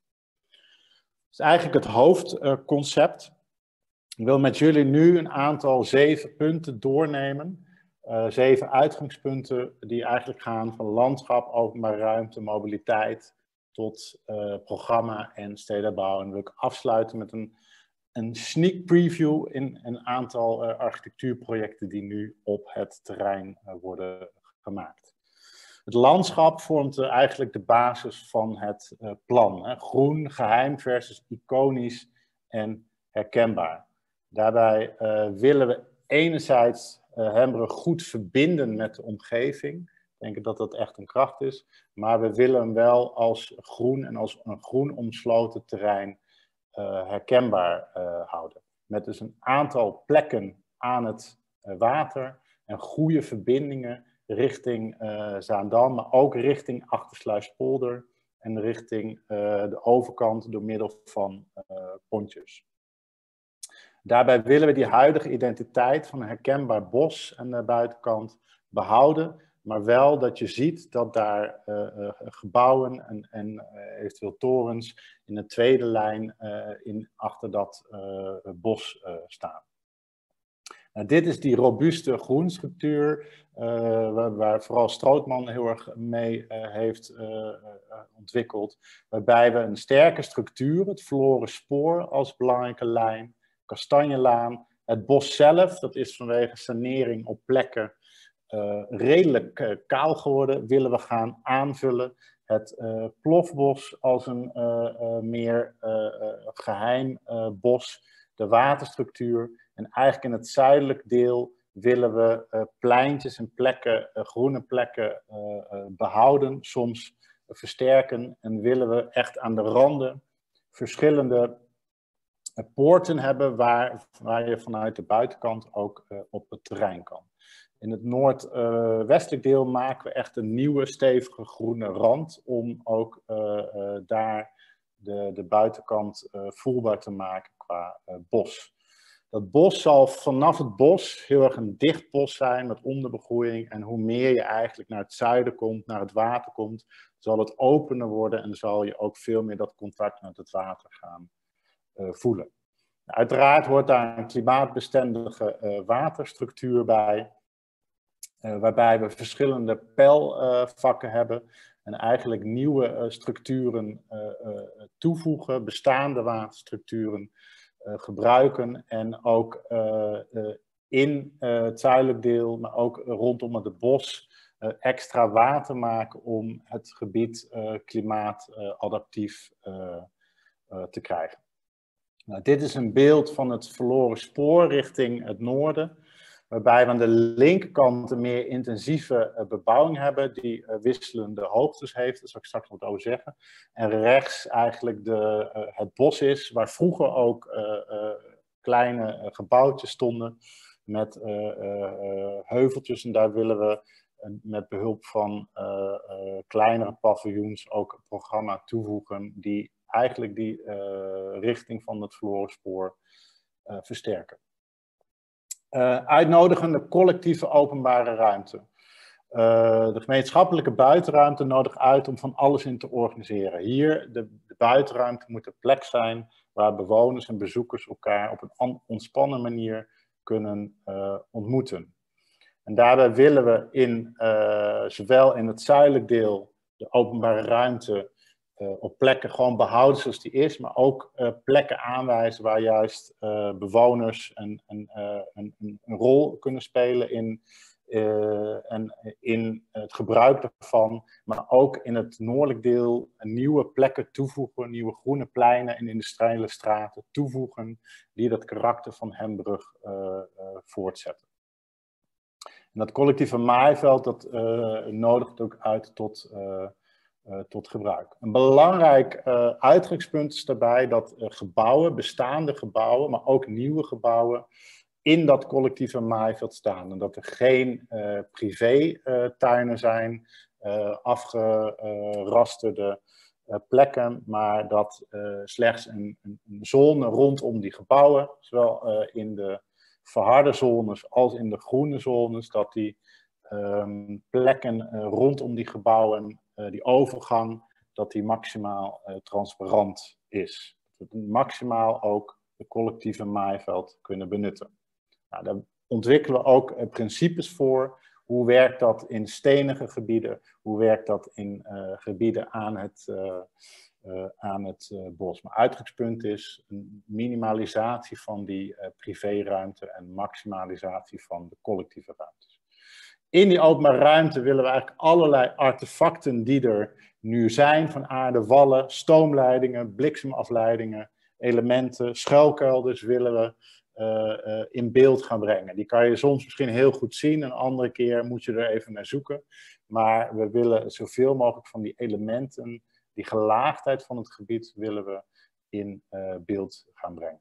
Dat is eigenlijk het hoofdconcept. Uh, ik wil met jullie nu een aantal zeven punten doornemen. Uh, zeven uitgangspunten die eigenlijk gaan van landschap, openbare ruimte, mobiliteit tot uh, programma en stedenbouw. En wil ik afsluiten met een, een sneak preview in een aantal uh, architectuurprojecten die nu op het terrein uh, worden gemaakt. Het landschap vormt uh, eigenlijk de basis van het uh, plan. Hè? Groen, geheim versus iconisch en herkenbaar. Daarbij uh, willen we enerzijds uh, Hembrugge goed verbinden met de omgeving. Ik denk dat dat echt een kracht is. Maar we willen hem wel als groen en als een groen omsloten terrein uh, herkenbaar uh, houden. Met dus een aantal plekken aan het uh, water en goede verbindingen richting uh, Zaandam, maar ook richting Achtersluispolder en richting uh, de overkant door middel van uh, pontjes. Daarbij willen we die huidige identiteit van een herkenbaar bos aan de buitenkant behouden, maar wel dat je ziet dat daar uh, uh, gebouwen en, en uh, eventueel torens in de tweede lijn uh, in, achter dat uh, bos uh, staan. Nou, dit is die robuuste groenstructuur, uh, waar, waar vooral Strootman heel erg mee uh, heeft uh, uh, ontwikkeld. Waarbij we een sterke structuur, het verloren spoor als belangrijke lijn, Kastanjelaan, het bos zelf, dat is vanwege sanering op plekken uh, redelijk uh, kaal geworden, willen we gaan aanvullen. Het uh, plofbos als een uh, uh, meer uh, uh, geheim uh, bos, de waterstructuur. En eigenlijk in het zuidelijk deel willen we uh, pleintjes en plekken, uh, groene plekken uh, uh, behouden, soms uh, versterken. En willen we echt aan de randen verschillende uh, poorten hebben waar, waar je vanuit de buitenkant ook uh, op het terrein kan. In het noordwestelijk uh, deel maken we echt een nieuwe stevige groene rand om ook uh, uh, daar de, de buitenkant uh, voelbaar te maken qua uh, bos. Dat bos zal vanaf het bos heel erg een dicht bos zijn met onderbegroeiing. En hoe meer je eigenlijk naar het zuiden komt, naar het water komt, zal het opener worden en zal je ook veel meer dat contact met het water gaan uh, voelen. Uiteraard hoort daar een klimaatbestendige uh, waterstructuur bij, uh, waarbij we verschillende pijlvakken uh, hebben en eigenlijk nieuwe uh, structuren uh, uh, toevoegen, bestaande waterstructuren Uh, gebruiken en ook uh, uh, in uh, het zuidelijk deel, maar ook rondom het bos uh, extra water maken om het gebied uh, klimaatadaptief uh, uh, te krijgen. Nou, dit is een beeld van het verloren spoor richting het noorden, waarbij we aan de linkerkant een meer intensieve uh, bebouwing hebben die uh, wisselende hoogtes heeft, daar zal ik straks wat over zeggen. En rechts eigenlijk de, uh, het bos is, waar vroeger ook uh, uh, kleine uh, gebouwtjes stonden met uh, uh, uh, heuveltjes. En daar willen we uh, met behulp van uh, uh, kleinere paviljoens ook een programma toevoegen die eigenlijk die uh, richting van het Verlorenspoor uh, versterken. Uh, uitnodigende collectieve openbare ruimte. Uh, de gemeenschappelijke buitenruimte nodigt uit om van alles in te organiseren. Hier, de, de buitenruimte moet een plek zijn waar bewoners en bezoekers elkaar op een ontspannen manier kunnen uh, ontmoeten. En daarbij willen we in, uh, zowel in het zuidelijk deel de openbare ruimte uh, op plekken gewoon behouden zoals die is, maar ook uh, plekken aanwijzen waar juist uh, bewoners een, een, uh, een, een rol kunnen spelen in, uh, en in het gebruik daarvan, maar ook in het noordelijk deel nieuwe plekken toevoegen, nieuwe groene pleinen en industriële straten toevoegen, die dat karakter van Hembrug uh, uh, voortzetten. En dat collectieve maaiveld, dat uh, nodigt ook uit tot, uh, uh, tot gebruik. Een belangrijk uh, uitgangspunt is daarbij dat uh, gebouwen, bestaande gebouwen, maar ook nieuwe gebouwen, in dat collectieve maaiveld staan. En dat er geen uh, privé-tuinen uh, zijn, uh, afgerasterde uh, plekken, maar dat uh, slechts een, een, een zone rondom die gebouwen, zowel uh, in de verharde zones als in de groene zones, dat die um, plekken uh, rondom die gebouwen, uh, die overgang, dat die maximaal uh, transparant is. Dat we maximaal ook de collectieve maaiveld kunnen benutten. Nou, daar ontwikkelen we ook uh, principes voor. Hoe werkt dat in stenige gebieden? Hoe werkt dat in uh, gebieden aan het, uh, uh, aan het uh, bos? Maar uitgangspunt is een minimalisatie van die uh, privéruimte en maximalisatie van de collectieve ruimtes. In die openbare ruimte willen we eigenlijk allerlei artefacten die er nu zijn, van aarde, wallen, stoomleidingen, bliksemafleidingen, elementen, schuilkelders willen we Uh, uh, in beeld gaan brengen. Die kan je soms misschien heel goed zien, een andere keer moet je er even naar zoeken. Maar we willen zoveel mogelijk van die elementen, die gelaagdheid van het gebied, willen we in uh, beeld gaan brengen.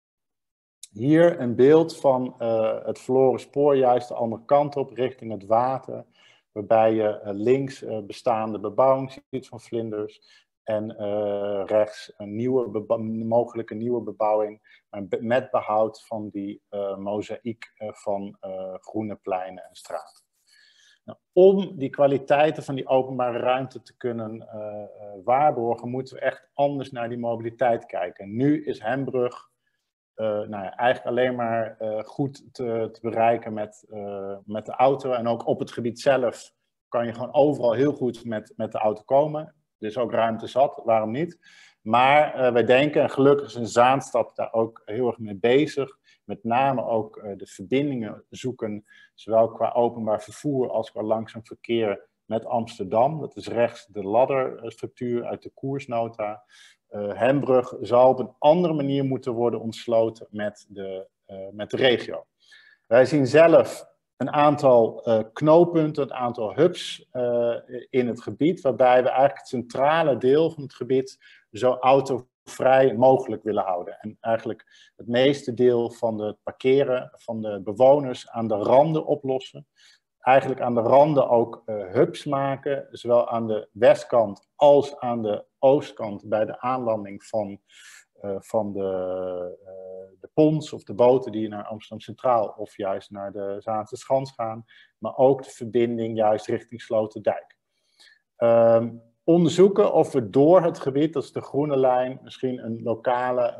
Hier een beeld van uh, het Verlorenspoor, juist de andere kant op, richting het water, waarbij je uh, links uh, bestaande bebouwing ziet van vlinders. En uh, rechts een nieuwe mogelijke nieuwe bebouwing, maar met behoud van die uh, mozaïek uh, van uh, groene pleinen en straten. Nou, om die kwaliteiten van die openbare ruimte te kunnen uh, uh, waarborgen, moeten we echt anders naar die mobiliteit kijken. Nu is Hembrug uh, nou ja, eigenlijk alleen maar uh, goed te, te bereiken met, uh, met de auto. En ook op het gebied zelf kan je gewoon overal heel goed met, met de auto komen. Er is ook ruimte zat, waarom niet? Maar uh, wij denken, en gelukkig is een Zaanstad daar ook heel erg mee bezig, met name ook uh, de verbindingen zoeken, zowel qua openbaar vervoer als qua langzaam verkeer met Amsterdam. Dat is rechts de ladderstructuur uit de koersnota. Uh, Hembrug zal op een andere manier moeten worden ontsloten met de, uh, met de regio. Wij zien zelf een aantal uh, knooppunten, een aantal hubs uh, in het gebied, waarbij we eigenlijk het centrale deel van het gebied zo autovrij mogelijk willen houden. En eigenlijk het meeste deel van het parkeren van de bewoners aan de randen oplossen. Eigenlijk aan de randen ook uh, hubs maken, zowel aan de westkant als aan de oostkant bij de aanlanding van, uh, van de, uh, de pons of de boten die naar Amsterdam Centraal of juist naar de Zaanse Schans gaan, maar ook de verbinding juist richting Sloterdijk. Um, onderzoeken of we door het gebied, dat is de groene lijn, misschien een lokale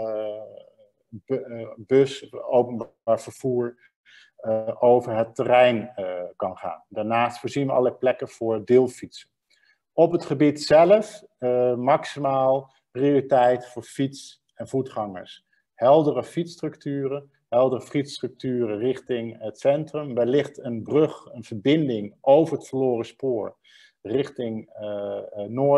uh, uh, bus, openbaar vervoer, uh, over het terrein uh, kan gaan. Daarnaast voorzien we allerlei plekken voor deelfietsen. Op het gebied zelf uh, maximaal prioriteit voor fiets- en voetgangers. Heldere fietsstructuren, heldere fietsstructuren richting het centrum. Wellicht een brug, een verbinding over het Verlorenspoor richting uh, uh, Noord,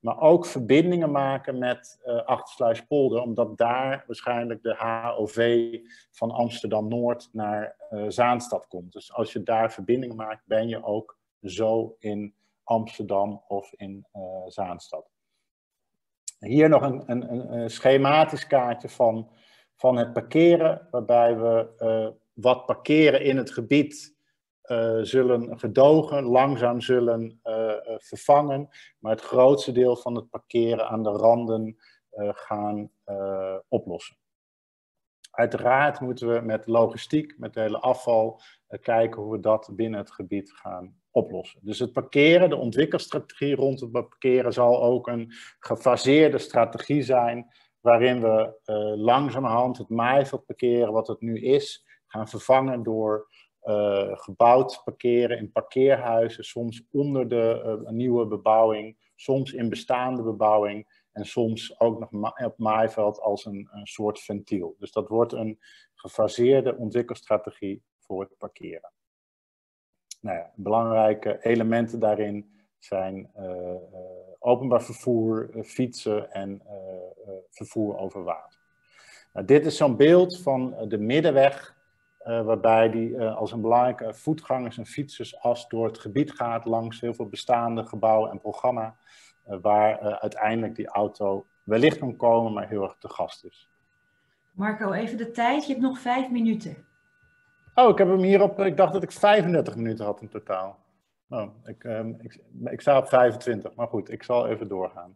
maar ook verbindingen maken met uh, Achtersluispolder, omdat daar waarschijnlijk de H O V van Amsterdam-Noord naar uh, Zaanstad komt. Dus als je daar verbindingen maakt, ben je ook zo in Amsterdam of in uh, Zaanstad. Hier nog een, een, een schematisch kaartje van, van het parkeren, waarbij we uh, wat parkeren in het gebied Uh, zullen gedogen, langzaam zullen uh, uh, vervangen, maar het grootste deel van het parkeren aan de randen uh, gaan uh, oplossen. Uiteraard moeten we met logistiek, met de hele afval, uh, kijken hoe we dat binnen het gebied gaan oplossen. Dus het parkeren, de ontwikkelstrategie rond het parkeren zal ook een gefaseerde strategie zijn, waarin we uh, langzamerhand het maaiveld parkeren, wat het nu is, gaan vervangen door Uh, gebouwd parkeren in parkeerhuizen, soms onder de uh, nieuwe bebouwing, soms in bestaande bebouwing en soms ook nog ma op maaiveld als een, een soort ventiel. Dus dat wordt een gefaseerde ontwikkelstrategie voor het parkeren. Nou ja, belangrijke elementen daarin zijn uh, uh, openbaar vervoer, uh, fietsen en uh, uh, vervoer over water. Nou, dit is zo'n beeld van uh, de middenweg. Uh, waarbij die uh, als een belangrijke voetgangers- en fietsersas door het gebied gaat, langs heel veel bestaande gebouwen en programma, uh, waar uh, uiteindelijk die auto wellicht kan komen, maar heel erg te gast is. Marco, even de tijd. Je hebt nog vijf minuten. Oh, ik heb hem hier op, ik dacht dat ik vijfendertig minuten had in totaal. Oh, ik, um, ik, ik sta op vijfentwintig, maar goed, ik zal even doorgaan.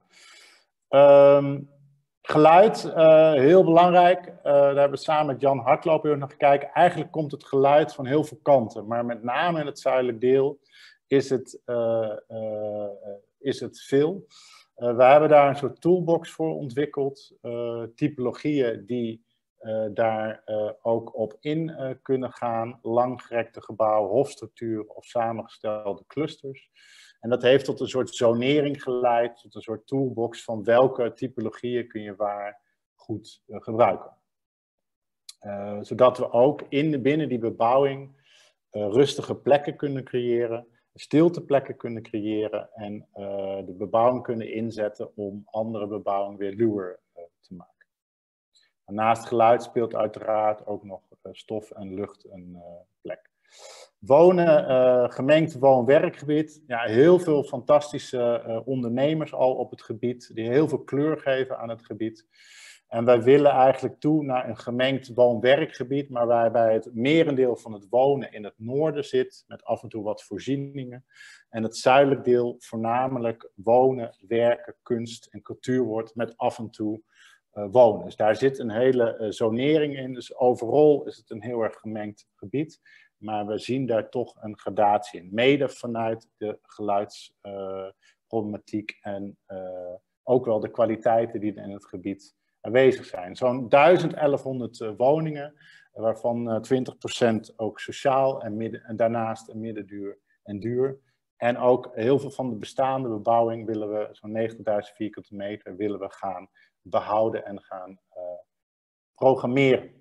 Um, Geluid, uh, heel belangrijk. Uh, daar hebben we samen met Jan Hartloop heel naar gekeken. Eigenlijk komt het geluid van heel veel kanten. Maar met name in het zuidelijk deel is het, uh, uh, is het veel. Uh, we hebben daar een soort toolbox voor ontwikkeld. Uh, typologieën die uh, daar uh, ook op in uh, kunnen gaan. Langgerekte gebouwen, hofstructuur of samengestelde clusters. En dat heeft tot een soort zonering geleid, tot een soort toolbox van welke typologieën kun je waar goed uh, gebruiken. Uh, zodat we ook in, binnen die bebouwing uh, rustige plekken kunnen creëren, stilteplekken kunnen creëren en uh, de bebouwing kunnen inzetten om andere bebouwing weer luwer uh, te maken. En naast geluid speelt uiteraard ook nog uh, stof en lucht een uh, plek. Wonen, uh, gemengd woon-werkgebied. Ja, heel veel fantastische uh, ondernemers al op het gebied, die heel veel kleur geven aan het gebied. En wij willen eigenlijk toe naar een gemengd woon-werkgebied, maar waarbij het merendeel van het wonen in het noorden zit, met af en toe wat voorzieningen. En het zuidelijk deel voornamelijk wonen, werken, kunst en cultuur wordt, met af en toe uh, wonen. Dus daar zit een hele uh, zonering in, dus overal is het een heel erg gemengd gebied. Maar we zien daar toch een gradatie in. Mede vanuit de geluidsproblematiek uh, en uh, ook wel de kwaliteiten die er in het gebied aanwezig zijn. Zo'n duizend elfhonderd uh, woningen, waarvan uh, twintig procent ook sociaal en, midden, en daarnaast een middenduur en duur. En ook heel veel van de bestaande bebouwing willen we, zo'n negentigduizend vierkante meter, willen we gaan behouden en gaan uh, programmeren.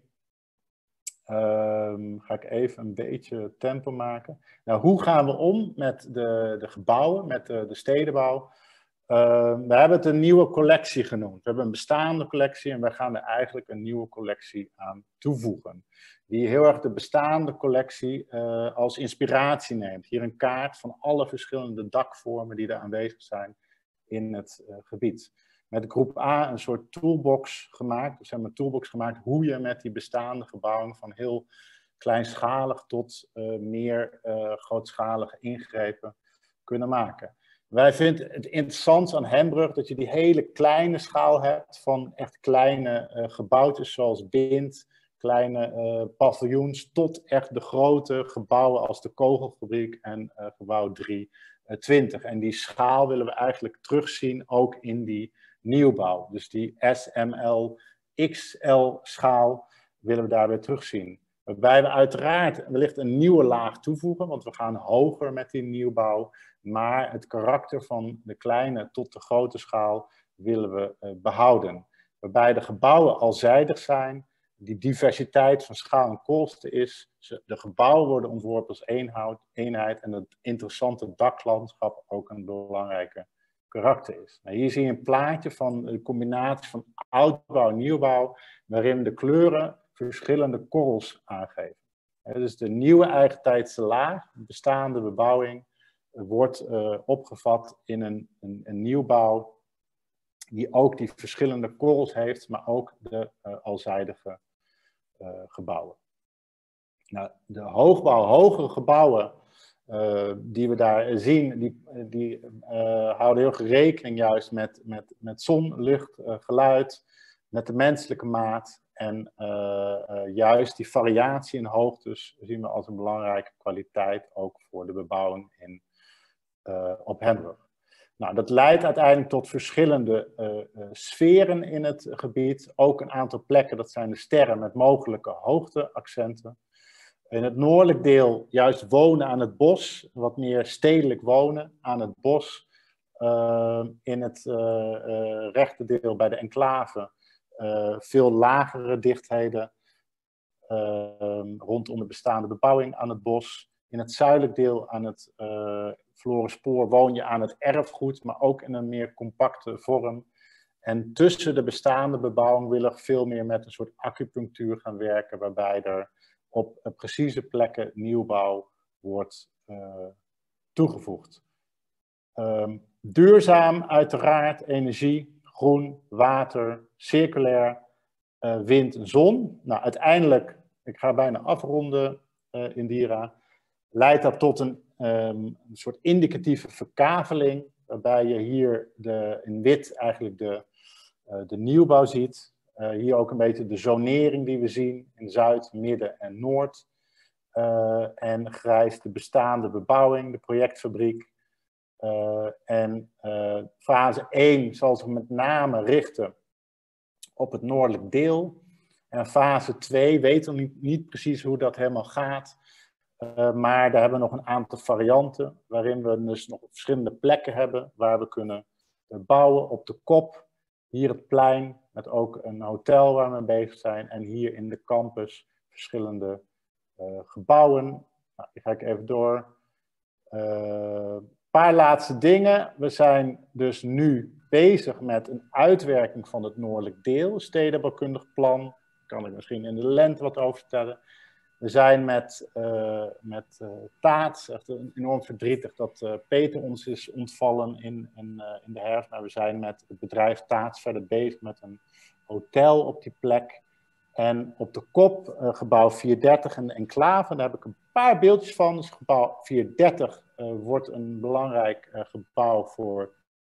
Um, ga ik even een beetje tempo maken. Nou, hoe gaan we om met de, de gebouwen, met de, de stedenbouw? Um, we hebben het een nieuwe collectie genoemd. We hebben een bestaande collectie en we gaan er eigenlijk een nieuwe collectie aan toevoegen. Die heel erg de bestaande collectie uh, als inspiratie neemt. Hier een kaart van alle verschillende dakvormen die er aanwezig zijn in het uh, gebied. Met groep A een soort toolbox gemaakt. Dus hebben we een toolbox gemaakt hoe je met die bestaande gebouwen van heel kleinschalig tot uh, meer uh, grootschalige ingrepen kunnen maken. Wij vinden het interessant aan Hembrug dat je die hele kleine schaal hebt van echt kleine uh, gebouwtjes zoals Bind, kleine uh, paviljoens, tot echt de grote gebouwen als de Kogelfabriek en uh, gebouw driehonderdtwintig. En die schaal willen we eigenlijk terugzien ook in die nieuwbouw. Dus die S M L X L schaal willen we daar weer terugzien. Waarbij we uiteraard wellicht een nieuwe laag toevoegen, want we gaan hoger met die nieuwbouw. Maar het karakter van de kleine tot de grote schaal willen we uh, behouden. Waarbij de gebouwen alzijdig zijn, die diversiteit van schaal en kosten is. De gebouwen worden ontworpen als eenhoud, eenheid en het interessante daklandschap ook een belangrijke karakter is. Nou, hier zie je een plaatje van een combinatie van oudbouw en nieuwbouw, waarin de kleuren verschillende korrels aangeven. Dus de nieuwe eigentijdse laag, bestaande bebouwing, wordt uh, opgevat in een, een, een nieuwbouw die ook die verschillende korrels heeft, maar ook de uh, alzijdige uh, gebouwen. Nou, de hoogbouw, hogere gebouwen uh, die we daar zien, die, die uh, houden heel veel rekening juist met, met, met zon, lucht, uh, geluid, met de menselijke maat. En uh, uh, juist die variatie in hoogtes zien we als een belangrijke kwaliteit, ook voor de bebouwing in, uh, op Hembrug. Nou, dat leidt uiteindelijk tot verschillende uh, uh, sferen in het gebied. Ook een aantal plekken, dat zijn de sterren met mogelijke hoogteaccenten. In het noordelijk deel juist wonen aan het bos, wat meer stedelijk wonen aan het bos. Uh, in het uh, uh, rechterdeel bij de enclave uh, veel lagere dichtheden uh, rondom de bestaande bebouwing aan het bos. In het zuidelijk deel aan het uh, Florenspoor woon je aan het erfgoed, maar ook in een meer compacte vorm. En tussen de bestaande bebouwing wil er veel meer met een soort acupunctuur gaan werken, waarbij er op uh, precieze plekken nieuwbouw wordt uh, toegevoegd. Um, duurzaam uiteraard, energie, groen, water, circulair, uh, wind, zon. Nou, uiteindelijk, ik ga bijna afronden, uh, Indira, leidt dat tot een, um, een soort indicatieve verkaveling, waarbij je hier de, in wit eigenlijk de, uh, de nieuwbouw ziet. Uh, hier ook een beetje de zonering die we zien in Zuid, Midden en Noord. Uh, en grijs de bestaande bebouwing, de projectfabriek. Uh, en uh, fase één zal zich met name richten op het noordelijk deel. En fase twee weten we niet, niet precies hoe dat helemaal gaat. Uh, maar daar hebben we nog een aantal varianten, waarin we dus nog verschillende plekken hebben waar we kunnen bouwen. Op de kop, hier het plein, met ook een hotel waar we mee bezig zijn. En hier in de campus verschillende uh, gebouwen. Nou, die ga ik even door. Uh, Een paar laatste dingen. We zijn dus nu bezig met een uitwerking van het noordelijk deel, stedenbouwkundig plan. Daar kan ik misschien in de lente wat over vertellen. We zijn met, uh, met uh, Taats, echt enorm verdrietig dat uh, Peter ons is ontvallen in, in, uh, in de herfst. Maar we zijn met het bedrijf Taats verder bezig met een hotel op die plek. En op de kop uh, gebouw vierhonderddertig en de enclave, daar heb ik een paar beeldjes van. Dus gebouw vierhonderddertig uh, wordt een belangrijk uh, gebouw voor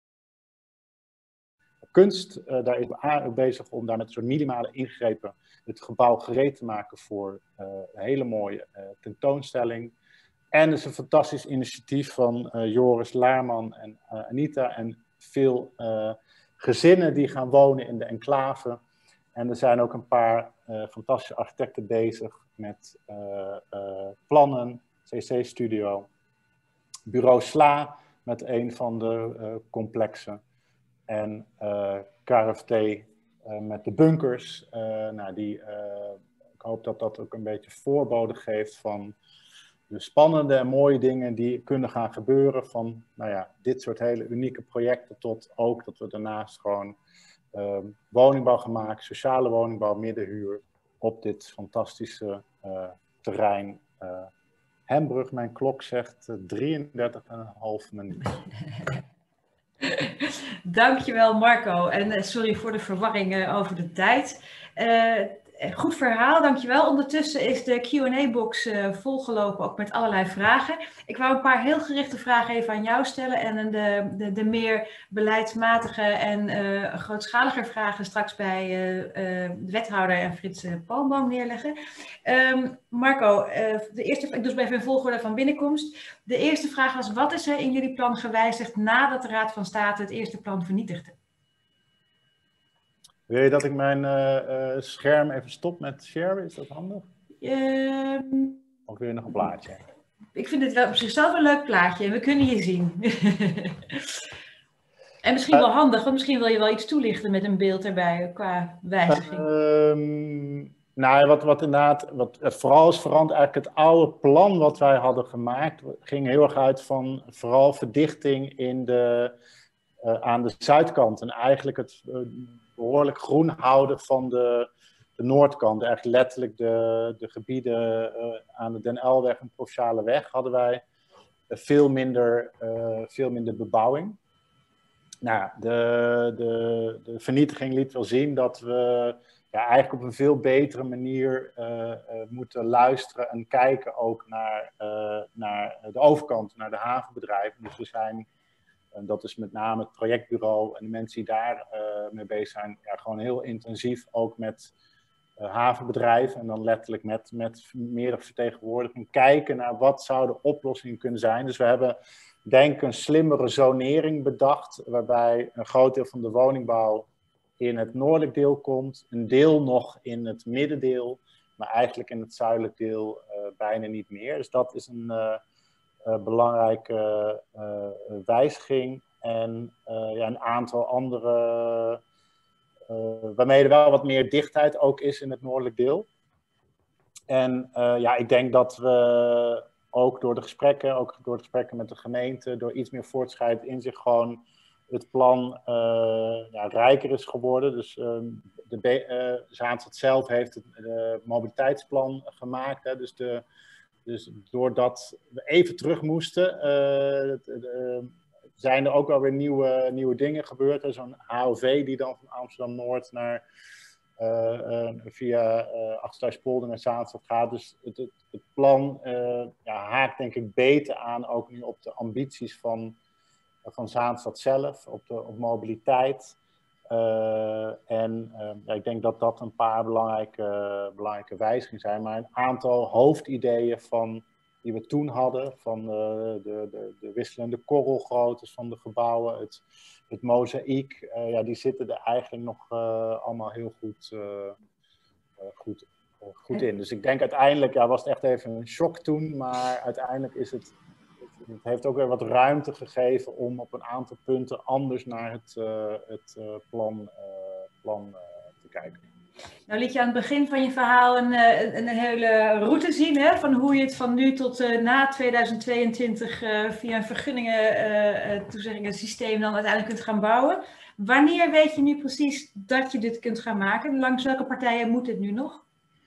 kunst. Uh, daar is we bezig om daar met een soort minimale ingrepen het gebouw gereed te maken voor uh, een hele mooie uh, tentoonstelling. En het is een fantastisch initiatief van uh, Joris Laarman en uh, Anita en veel uh, gezinnen die gaan wonen in de enclave. En er zijn ook een paar uh, fantastische architecten bezig met uh, uh, plannen, C C-studio, Bureau Sla met een van de uh, complexen en uh, K R F T uh, met de bunkers. Uh, nou, die, uh, ik hoop dat dat ook een beetje voorbode geeft van de spannende en mooie dingen die kunnen gaan gebeuren van nou ja, dit soort hele unieke projecten tot ook dat we daarnaast gewoon Uh, woningbouw gemaakt, sociale woningbouw, middenhuur op dit fantastische uh, terrein. Uh, Hembrug, mijn klok zegt uh, drieëndertig komma vijf minuten. Dankjewel Marco en uh, sorry voor de verwarring uh, over de tijd. Uh, Goed verhaal, dankjewel. Ondertussen is de Q en A-box uh, volgelopen, ook met allerlei vragen. Ik wou een paar heel gerichte vragen even aan jou stellen en de, de, de meer beleidsmatige en uh, grootschaliger vragen straks bij uh, uh, de wethouder en Frits uh, Palmboom neerleggen. Um, Marco, uh, de eerste, ik doe het even in volgorde van binnenkomst. De eerste vraag was, wat is er in jullie plan gewijzigd nadat de Raad van State het eerste plan vernietigde? Wil je dat ik mijn uh, uh, scherm even stop met share? Is dat handig? Uh, of wil je nog een plaatje? Ik vind het wel op zichzelf een leuk plaatje en we kunnen je zien. En misschien wel handig, want misschien wil je wel iets toelichten met een beeld erbij qua wijziging. Uh, um, nou, wat, wat inderdaad, wat vooral is veranderd, eigenlijk het oude plan wat wij hadden gemaakt, ging heel erg uit van vooral verdichting in de uh, aan de zuidkant. En eigenlijk het uh, behoorlijk groen houden van de, de noordkant. Echt letterlijk de, de gebieden uh, aan de Den Uylweg en Provinciale Weg hadden wij uh, veel, minder, uh, veel minder bebouwing. Nou, de, de, de vernietiging liet wel zien dat we ja, eigenlijk op een veel betere manier uh, uh, moeten luisteren en kijken ook naar, uh, naar de overkant, naar de havenbedrijven. Dus we zijn, en dat is met name het projectbureau en de mensen die daar uh, mee bezig zijn, ja, gewoon heel intensief ook met uh, havenbedrijven en dan letterlijk met, met meerdere vertegenwoordigingen kijken naar wat zou de oplossing kunnen zijn. Dus we hebben denk ik een slimmere zonering bedacht, waarbij een groot deel van de woningbouw in het noordelijk deel komt, een deel nog in het middendeel, maar eigenlijk in het zuidelijk deel uh, bijna niet meer. Dus dat is een uh, uh, belangrijke uh, wijziging. En uh, ja, een aantal andere, uh, waarmee er wel wat meer dichtheid ook is in het noordelijk deel. En uh, ja, ik denk dat we ook door de gesprekken, ook door de gesprekken met de gemeente, door iets meer voortschrijdend inzicht gewoon het plan uh, ja, rijker is geworden. Dus uh, de uh, Zaanstad zelf heeft het uh, mobiliteitsplan gemaakt. Hè. Dus, de, dus doordat we even terug moesten, uh, uh, zijn er ook wel weer nieuwe, nieuwe dingen gebeurd. Zo'n H O V die dan van Amsterdam-Noord naar uh, uh, via uh, Achterhuispolder naar Zaanstad gaat. Dus het, het, het plan uh, ja, haakt denk ik beter aan ook nu op de ambities van van Zaanstad zelf, op, de, op mobiliteit. Uh, en uh, ja, ik denk dat dat een paar belangrijke, belangrijke wijzigingen zijn. Maar een aantal hoofdideeën van, die we toen hadden, van de, de, de, de wisselende korrelgroottes van de gebouwen, het, het mozaïek, uh, ja, die zitten er eigenlijk nog uh, allemaal heel goed, uh, uh, goed, uh, goed in. Dus ik denk uiteindelijk, ja, was het echt even een shock toen, maar uiteindelijk is het Het heeft ook weer wat ruimte gegeven om op een aantal punten anders naar het, uh, het uh, plan, uh, plan uh, te kijken. Nou liet je aan het begin van je verhaal een, een, een hele route zien, hè, van hoe je het van nu tot uh, na tweeduizend tweeëntwintig uh, via een vergunningen uh, toezeggingen systeem dan uiteindelijk kunt gaan bouwen. Wanneer weet je nu precies dat je dit kunt gaan maken? Langs welke partijen moet dit nu nog?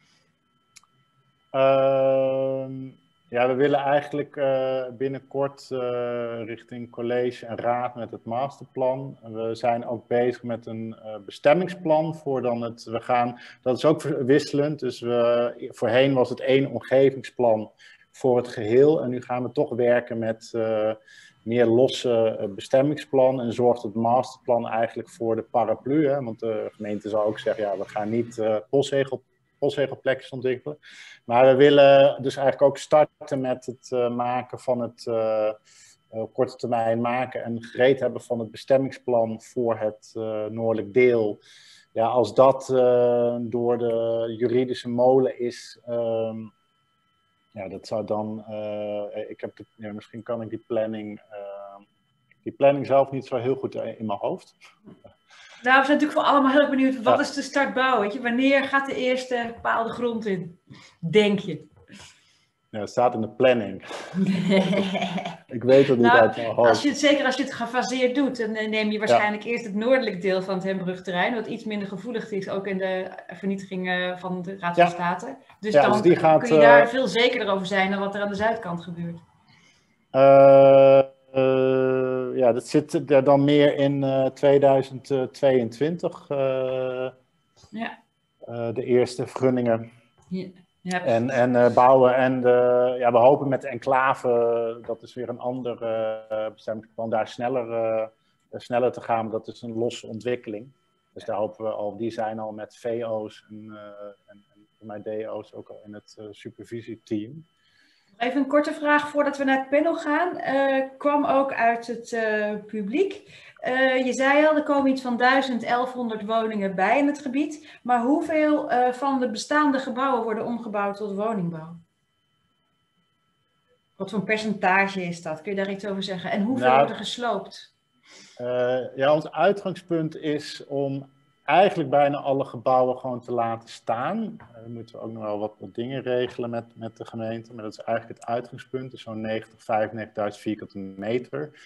Uh, Ja, we willen eigenlijk uh, binnenkort uh, richting college en raad met het masterplan. We zijn ook bezig met een uh, bestemmingsplan voor dan het, we gaan, dat is ook wisselend. Dus we, voorheen was het één omgevingsplan voor het geheel. En nu gaan we toch werken met uh, meer losse uh, bestemmingsplan. En zorgt het masterplan eigenlijk voor de paraplu. Hè? Want de gemeente zal ook zeggen, ja, we gaan niet uh, postzegel postzegelplekjes ontwikkelen. Maar we willen dus eigenlijk ook starten met het uh, maken van het uh, uh, korte termijn maken en gereed hebben van het bestemmingsplan voor het uh, noordelijk deel. Ja, als dat uh, door de juridische molen is, um, ja, dat zou dan, uh, ik heb de, ja, misschien kan ik die planning, uh, die planning zelf niet zo heel goed in mijn hoofd. Nou, we zijn natuurlijk voor allemaal heel benieuwd, wat ja. is de startbouw? Weet je? Wanneer gaat de eerste bepaalde grond in? Denk je? Ja, het staat in de planning. Ik weet het niet nou, uit mijn hoofd. Als je het, zeker als je het gefaseerd doet, dan neem je waarschijnlijk ja. eerst het noordelijk deel van het Hembrugterrein, wat iets minder gevoelig is, ook in de vernietiging van de Raad van ja. State. Dus ja, dan dus die gaat, kun je daar uh, veel zekerder over zijn dan wat er aan de zuidkant gebeurt. Uh, uh, ja, dat zit er dan meer in uh, tweeduizend tweeëntwintig. Uh, ja. Uh, de eerste vergunningen. Ja. Ja. En, en uh, bouwen. En de, ja, we hopen met de enclave, dat is weer een ander uh, bestemmingsplan, daar sneller, uh, sneller te gaan. Dat is een losse ontwikkeling. Dus daar hopen we al, die zijn al met V O's en, uh, en, en voor mij D O's ook al in het uh, supervisieteam. Even een korte vraag voordat we naar het panel gaan. Uh, kwam ook uit het uh, publiek. Uh, je zei al, er komen iets van duizend elfhonderd woningen bij in het gebied. Maar hoeveel uh, van de bestaande gebouwen worden omgebouwd tot woningbouw? Wat voor een percentage is dat? Kun je daar iets over zeggen? En hoeveel nou, worden gesloopt? Uh, ja, ons uitgangspunt is om eigenlijk bijna alle gebouwen gewoon te laten staan. Uh, dan moeten we ook nog wel wat, wat dingen regelen met, met de gemeente. Maar dat is eigenlijk het uitgangspunt. Dus zo'n negentig, vijfennegentigduizend vierkante meter.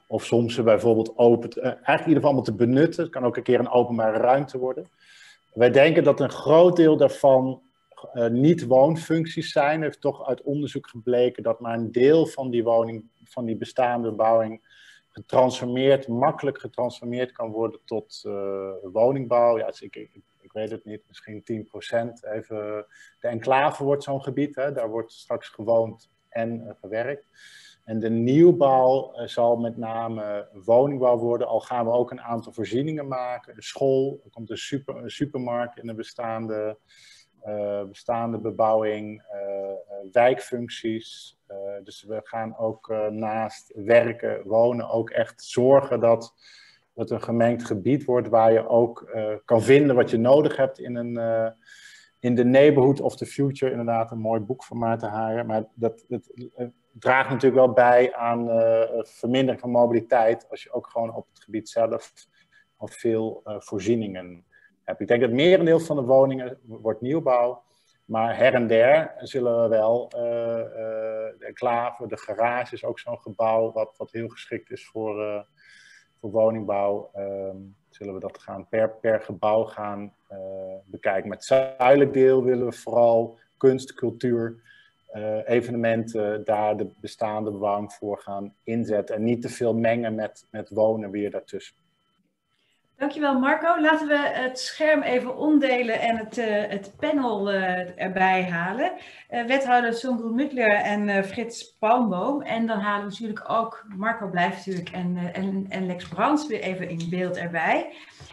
Of soms ze bijvoorbeeld open, uh, eigenlijk in ieder geval allemaal te benutten. Het kan ook een keer een openbare ruimte worden. Wij denken dat een groot deel daarvan uh, niet woonfuncties zijn. Er heeft toch uit onderzoek gebleken dat maar een deel van die woning, van die bestaande bebouwing getransformeerd, makkelijk getransformeerd kan worden tot uh, woningbouw. Ja, dus ik, ik, ik weet het niet, misschien tien procent. Even, de enclave wordt zo'n gebied, hè, daar wordt straks gewoond en uh, gewerkt. En de nieuwbouw uh, zal met name woningbouw worden, al gaan we ook een aantal voorzieningen maken. Een school, er komt een, super, een supermarkt in de bestaande, uh, bestaande bebouwing, uh, uh, wijkfuncties. Uh, dus we gaan ook uh, naast werken, wonen, ook echt zorgen dat het een gemengd gebied wordt waar je ook uh, kan vinden wat je nodig hebt in een... Uh, in The Neighborhood of the Future, inderdaad een mooi boek van Maarten Haier. Maar dat, dat uh, draagt natuurlijk wel bij aan uh, vermindering van mobiliteit, als je ook gewoon op het gebied zelf al veel uh, voorzieningen hebt. Ik denk dat het merendeel van de woningen wordt nieuwbouw, maar her en der zullen we wel uh, uh, de enclave, de garage is ook zo'n gebouw wat, wat heel geschikt is voor, uh, voor woningbouw. Um, zullen we dat gaan per, per gebouw gaan uh, bekijken. Met het zuidelijk deel willen we vooral kunst, cultuur, uh, evenementen, daar de bestaande bebouwing voor gaan inzetten. En niet te veel mengen met, met wonen weer daartussen. Dankjewel Marco. Laten we het scherm even omdelen en het, uh, het panel uh, erbij halen. Uh, wethouder Songül Mutler en uh, Frits Palmboom. En dan halen we natuurlijk ook, Marco blijft natuurlijk, en, uh, en, en Lex Brands weer even in beeld erbij.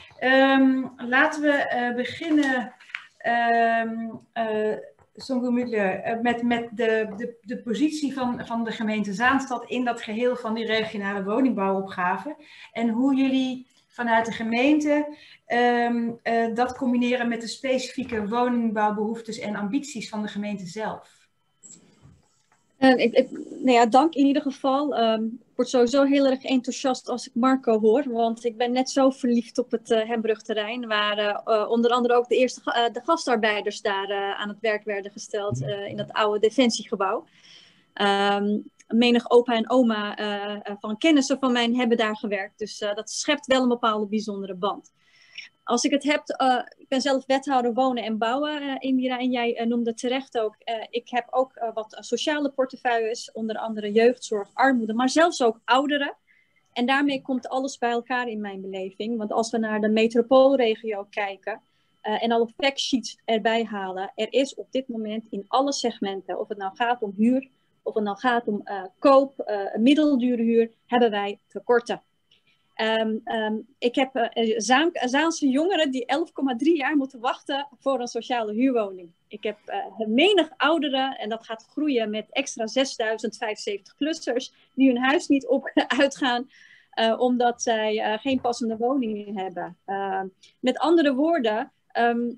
Um, laten we uh, beginnen, um, uh, Songül Mutler, uh, met, met de, de, de positie van, van de gemeente Zaanstad in dat geheel van die regionale woningbouwopgave. En hoe jullie vanuit de gemeente um, uh, dat combineren met de specifieke woningbouwbehoeftes en ambities van de gemeente zelf. Uh, ik, ik, nou ja, dank in ieder geval. Um, ik word sowieso heel erg enthousiast als ik Marco hoor, want ik ben net zo verliefd op het uh, Hembrugterrein, waar uh, uh, onder andere ook de eerste uh, de gastarbeiders daar uh, aan het werk werden gesteld uh, in dat oude defensiegebouw. Um, menig opa en oma uh, van kennissen van mij hebben daar gewerkt. Dus uh, dat schept wel een bepaalde bijzondere band. Als ik het heb, uh, ik ben zelf wethouder wonen en bouwen, uh, Indira, en jij uh, noemde terecht ook. Uh, ik heb ook uh, wat sociale portefeuilles, onder andere jeugdzorg, armoede, maar zelfs ook ouderen. En daarmee komt alles bij elkaar in mijn beleving. Want als we naar de metropoolregio kijken uh, en alle factsheets erbij halen, er is op dit moment in alle segmenten, of het nou gaat om huur, of het nou gaat om uh, koop, uh, middeldure huur, hebben wij tekorten. Um, um, ik heb uh, Zaan, Zaanse jongeren die elf komma drie jaar moeten wachten voor een sociale huurwoning. Ik heb uh, menig ouderen, en dat gaat groeien met extra zesduizend vijfenzeventig-plussers, die hun huis niet op uitgaan, uh, omdat zij uh, geen passende woningen hebben. Uh, met andere woorden, um,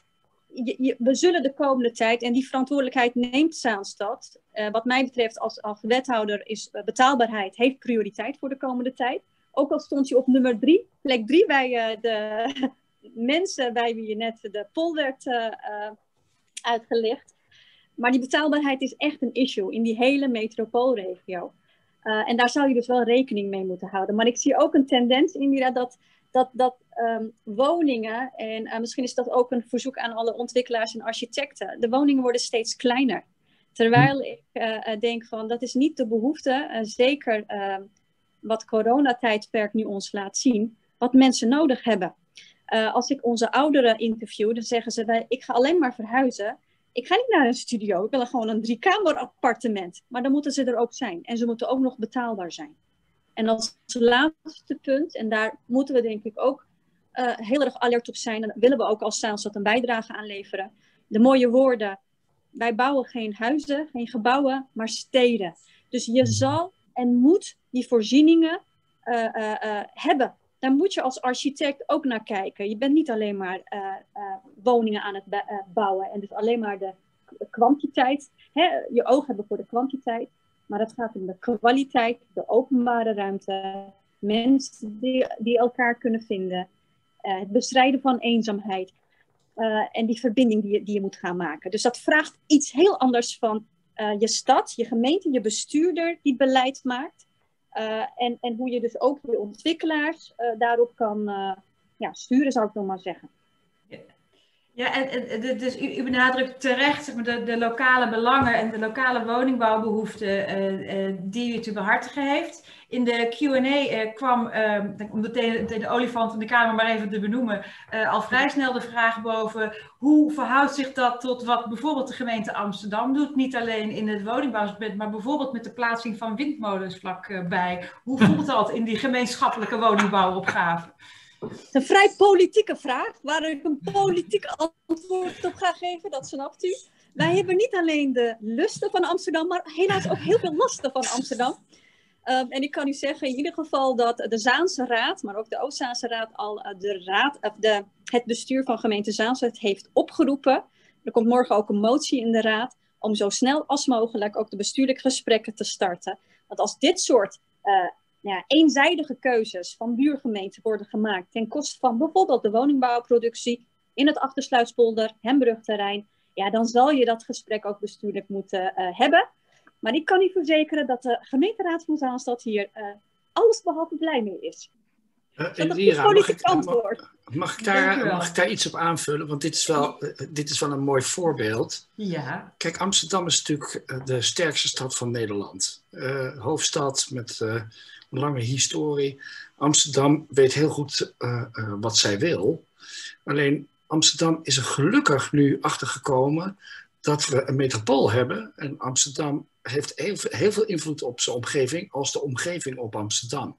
Je, je, we zullen de komende tijd, en die verantwoordelijkheid neemt Zaanstad, uh, wat mij betreft als, als wethouder is uh, betaalbaarheid heeft prioriteit voor de komende tijd. Ook al stond je op nummer drie, plek drie bij uh, de mensen bij wie je net de poll werd uh, uh, uitgelicht. Maar die betaalbaarheid is echt een issue in die hele metropoolregio. Uh, en daar zou je dus wel rekening mee moeten houden. Maar ik zie ook een tendens, Indira, dat dat, dat um, woningen, en uh, misschien is dat ook een verzoek aan alle ontwikkelaars en architecten, de woningen worden steeds kleiner. Terwijl ik uh, denk van, dat is niet de behoefte, uh, zeker uh, wat coronatijdperk nu ons laat zien, wat mensen nodig hebben. Uh, als ik onze ouderen interview, dan zeggen ze, wij, ik ga alleen maar verhuizen. Ik ga niet naar een studio, ik wil gewoon een driekamer appartement. Maar dan moeten ze er ook zijn. En ze moeten ook nog betaalbaar zijn. En als laatste punt, en daar moeten we denk ik ook uh, heel erg alert op zijn. En daar willen we ook als Zaanstad een bijdrage aan leveren. De mooie woorden, wij bouwen geen huizen, geen gebouwen, maar steden. Dus je zal en moet die voorzieningen uh, uh, uh, hebben. Daar moet je als architect ook naar kijken. Je bent niet alleen maar uh, uh, woningen aan het uh, bouwen en dus alleen maar de kwantiteit. Hè? Je oog hebben voor de kwantiteit. Maar het gaat om de kwaliteit, de openbare ruimte, mensen die, die elkaar kunnen vinden, uh, het bestrijden van eenzaamheid uh, en die verbinding die je, die je moet gaan maken. Dus dat vraagt iets heel anders van uh, je stad, je gemeente, je bestuurder die beleid maakt. Uh, en, en hoe je dus ook de ontwikkelaars uh, daarop kan uh, ja, sturen, zou ik nog maar zeggen. Ja, en, en dus u, u benadrukt terecht de, de lokale belangen en de lokale woningbouwbehoeften uh, uh, die u te behartigen heeft. In de Q en A uh, kwam, uh, om de, de, de olifant in de kamer maar even te benoemen, uh, al vrij snel de vraag boven: hoe verhoudt zich dat tot wat bijvoorbeeld de gemeente Amsterdam doet? Niet alleen in het woningbouwgebied, maar bijvoorbeeld met de plaatsing van windmolens vlakbij. Hoe voelt dat in die gemeenschappelijke woningbouwopgave? Het is een vrij politieke vraag, waar ik een politiek antwoord op ga geven, dat snapt u. Wij hebben niet alleen de lusten van Amsterdam, maar helaas ook heel veel lasten van Amsterdam. Um, en ik kan u zeggen in ieder geval dat de Zaanse Raad, maar ook de Oost-Zaanse Raad, al uh, de raad, uh, de, het bestuur van gemeente Zaanstad heeft opgeroepen. Er komt morgen ook een motie in de raad om zo snel als mogelijk ook de bestuurlijke gesprekken te starten. Want als dit soort uh, Ja, eenzijdige keuzes van buurgemeenten worden gemaakt ten koste van bijvoorbeeld de woningbouwproductie in het Achtersluispolder, Hembrugterrein, ja, dan zal je dat gesprek ook bestuurlijk moeten uh, hebben. Maar ik kan u verzekeren dat de gemeenteraad van Zaanstad hier uh, allesbehalve blij mee is. Uh, dat is een Indira, politiek mag, antwoord. Mag, mag, ik daar, mag ik daar iets op aanvullen? Want dit is wel, uh, dit is wel een mooi voorbeeld. Ja. Kijk, Amsterdam is natuurlijk de sterkste stad van Nederland. Uh, hoofdstad met uh, een lange historie. Amsterdam weet heel goed uh, uh, wat zij wil. Alleen Amsterdam is er gelukkig nu achtergekomen dat we een metropool hebben. En Amsterdam heeft heel, heel veel invloed op zijn omgeving als de omgeving op Amsterdam.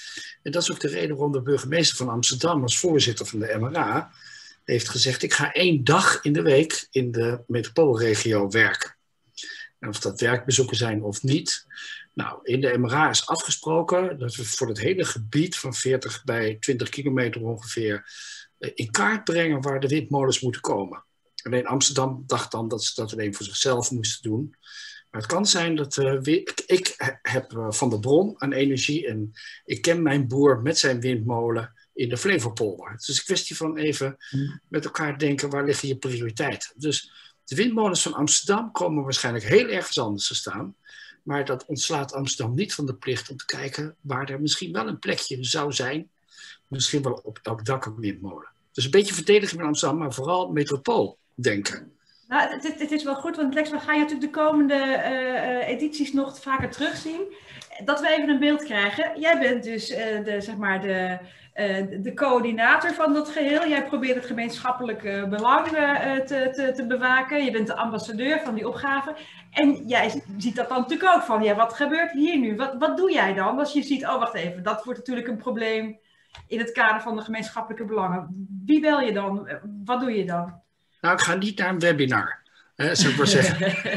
En dat is ook de reden waarom de burgemeester van Amsterdam als voorzitter van de M R A heeft gezegd: ik ga één dag in de week in de metropoolregio werken. En of dat werkbezoeken zijn of niet. Nou, in de M R A is afgesproken dat we voor het hele gebied van veertig bij twintig kilometer ongeveer in kaart brengen waar de windmolens moeten komen. Alleen Amsterdam dacht dan dat ze dat alleen voor zichzelf moesten doen. Maar het kan zijn dat uh, ik, ik heb uh, van de bron aan energie en ik ken mijn boer met zijn windmolen in de Flevopolder. Het is een kwestie van even met elkaar denken, waar liggen je prioriteiten. Dus de windmolens van Amsterdam komen waarschijnlijk heel ergens anders te staan. Maar dat ontslaat Amsterdam niet van de plicht om te kijken waar er misschien wel een plekje zou zijn. Misschien wel op elk dak een windmolen. Dus een beetje verdedigen in Amsterdam, maar vooral metropool denken. Nou, het, het is wel goed, want Lex, we gaan je natuurlijk de komende uh, edities nog vaker terugzien. Dat we even een beeld krijgen. Jij bent dus uh, de, zeg maar de, uh, de coördinator van dat geheel. Jij probeert het gemeenschappelijke belang uh, te, te, te bewaken. Je bent de ambassadeur van die opgave. En jij ziet dat dan natuurlijk ook van, ja, wat gebeurt hier nu? Wat, wat doe jij dan als je ziet, oh wacht even, dat wordt natuurlijk een probleem in het kader van de gemeenschappelijke belangen. Wie bel je dan? Wat doe je dan? Nou, ik ga niet naar een webinar, hè, zou ik maar zeggen.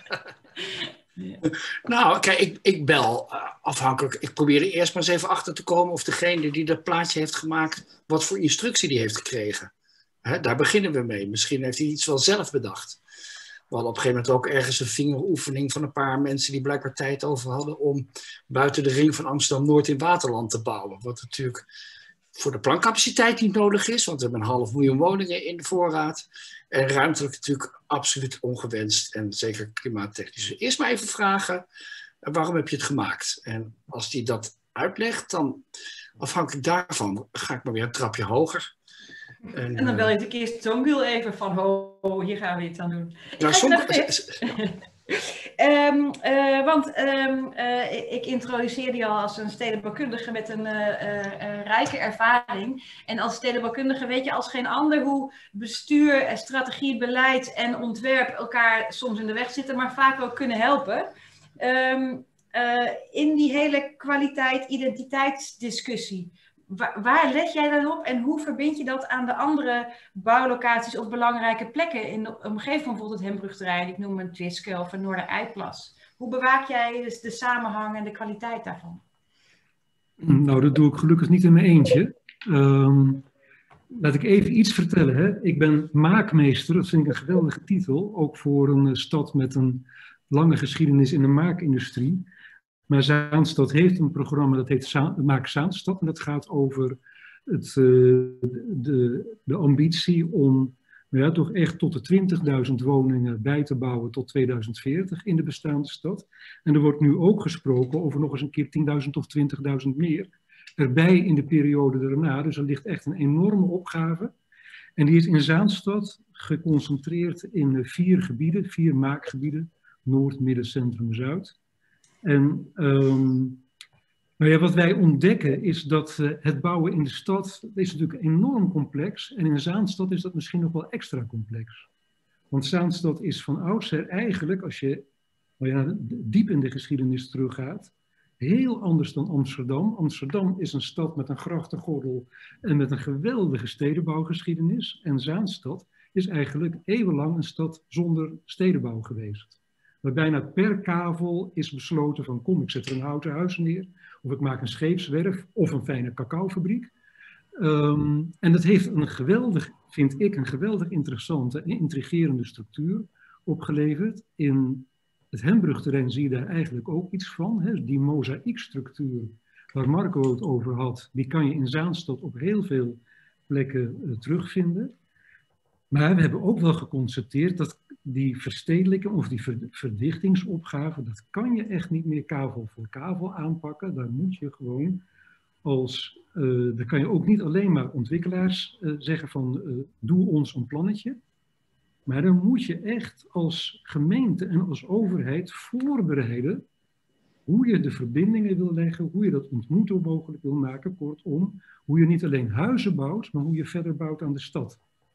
Ja. Nou, kijk, ik, ik bel uh, afhankelijk. Ik probeer er eerst maar eens even achter te komen of degene die dat plaatje heeft gemaakt, wat voor instructie die heeft gekregen. Hè, daar beginnen we mee. Misschien heeft hij iets wel zelf bedacht. We hadden op een gegeven moment ook ergens een vingeroefening van een paar mensen die blijkbaar tijd over hadden om buiten de ring van Amsterdam-Noord in Waterland te bouwen. Wat natuurlijk voor de plancapaciteit niet nodig is, want we hebben een half miljoen woningen in de voorraad. En ruimtelijk natuurlijk absoluut ongewenst en zeker klimaattechnisch. Dus eerst maar even vragen, waarom heb je het gemaakt? En als die dat uitlegt, dan afhankelijk daarvan ga ik maar weer een trapje hoger. En, en dan bel je de eerst Zongul even van, ho, ho, hier gaan we iets aan doen. Nou, sommige... um, uh, want um, uh, ik, ik introduceerde je al als een stedenbouwkundige met een uh, uh, rijke ervaring. En als stedenbouwkundige weet je als geen ander hoe bestuur, strategie, beleid en ontwerp elkaar soms in de weg zitten, maar vaak ook kunnen helpen. Um, uh, in die hele kwaliteit-identiteitsdiscussie. Waar, waar let jij dan op en hoe verbind je dat aan de andere bouwlocaties of belangrijke plekken in de omgeving van bijvoorbeeld het Hembrugterrein, ik noem een Twiske of een Noordereiplas? Hoe bewaak jij dus de samenhang en de kwaliteit daarvan? Nou, dat doe ik gelukkig niet in mijn eentje. Um, laat ik even iets vertellen. Hè. Ik ben maakmeester, dat vind ik een geweldige titel, ook voor een stad met een lange geschiedenis in de maakindustrie. Maar Zaanstad heeft een programma dat heet Za- Maak Zaanstad. En dat gaat over het, uh, de, de ambitie om Maar ja, toch echt tot de twintigduizend woningen bij te bouwen tot tweeduizend veertig in de bestaande stad. En er wordt nu ook gesproken over nog eens een keer tienduizend of twintigduizend meer erbij in de periode daarna. Dus er ligt echt een enorme opgave. En die is in Zaanstad geconcentreerd in vier gebieden, vier maakgebieden. Noord, Midden, Centrum, Zuid. En um, nou ja, wat wij ontdekken is dat uh, het bouwen in de stad is natuurlijk enorm complex. En in Zaanstad is dat misschien nog wel extra complex. Want Zaanstad is van oudsher eigenlijk, als je nou ja, diep in de geschiedenis teruggaat, heel anders dan Amsterdam. Amsterdam is een stad met een grachtengordel en met een geweldige stedenbouwgeschiedenis. En Zaanstad is eigenlijk eeuwenlang een stad zonder stedenbouw geweest. Waar bijna per kavel is besloten van kom, ik zet er een houten huis neer. Of ik maak een scheepswerf of een fijne cacaofabriek. Um, en dat heeft een geweldig, vind ik, een geweldig interessante en intrigerende structuur opgeleverd. In het Hembrugterrein zie je daar eigenlijk ook iets van. Hè? Die mozaïekstructuur waar Marco het over had, die kan je in Zaanstad op heel veel plekken uh, terugvinden. Maar we hebben ook wel geconstateerd dat die verstedelijking of die verdichtingsopgave, dat kan je echt niet meer kavel voor kavel aanpakken. Daar moet je gewoon als, uh, daar kan je ook niet alleen maar ontwikkelaars uh, zeggen van uh, doe ons een plannetje. Maar dan moet je echt als gemeente en als overheid voorbereiden hoe je de verbindingen wil leggen, hoe je dat ontmoeten mogelijk wil maken. Kortom, hoe je niet alleen huizen bouwt, maar hoe je verder bouwt aan de stad.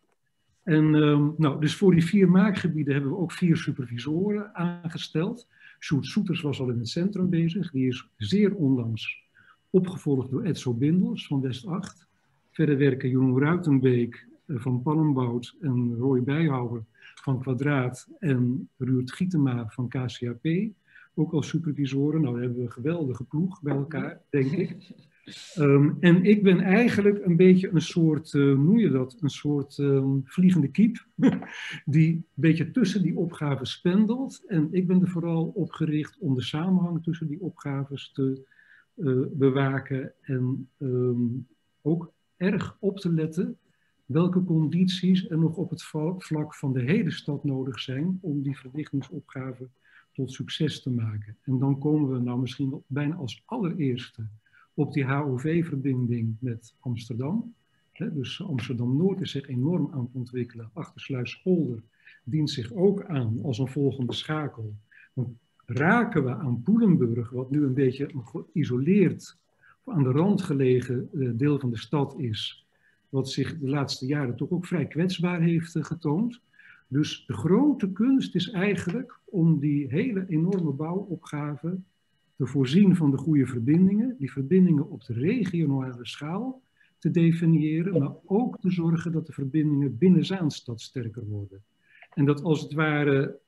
En um, nou, dus voor die vier maakgebieden hebben we ook vier supervisoren aangesteld. Sjoerd Soeters was al in het centrum bezig. Die is zeer onlangs opgevolgd door Edzo Bindels van West acht. Verder werken Jeroen Ruitenbeek van Palmbout en Roy Bijhouwer van Kwadraat en Ruud Gietema van K C H P. Ook als supervisoren. Nou, dan hebben we een geweldige ploeg bij elkaar, denk ik. Um, en ik ben eigenlijk een beetje een soort, uh, hoe noem je dat, een soort um, vliegende kiep, die een beetje tussen die opgaves spendelt. En ik ben er vooral op gericht om de samenhang tussen die opgaves te uh, bewaken en um, ook erg op te letten welke condities er nog op het vlak van de hele stad nodig zijn om die verdichtingsopgave tot succes te maken. En dan komen we nou misschien wel bijna als allereerste op die H O V-verbinding met Amsterdam. He, dus Amsterdam-Noord is zich enorm aan het ontwikkelen. Achtersluis-Polder dient zich ook aan als een volgende schakel. Dan raken we aan Poelenburg, wat nu een beetje een geïsoleerd, aan de rand gelegen deel van de stad is, wat zich de laatste jaren toch ook vrij kwetsbaar heeft getoond. Dus de grote kunst is eigenlijk om die hele enorme bouwopgave te voorzien van de goede verbindingen, die verbindingen op de regionale schaal te definiëren, maar ook te zorgen dat de verbindingen binnen Zaanstad sterker worden. En dat als het ware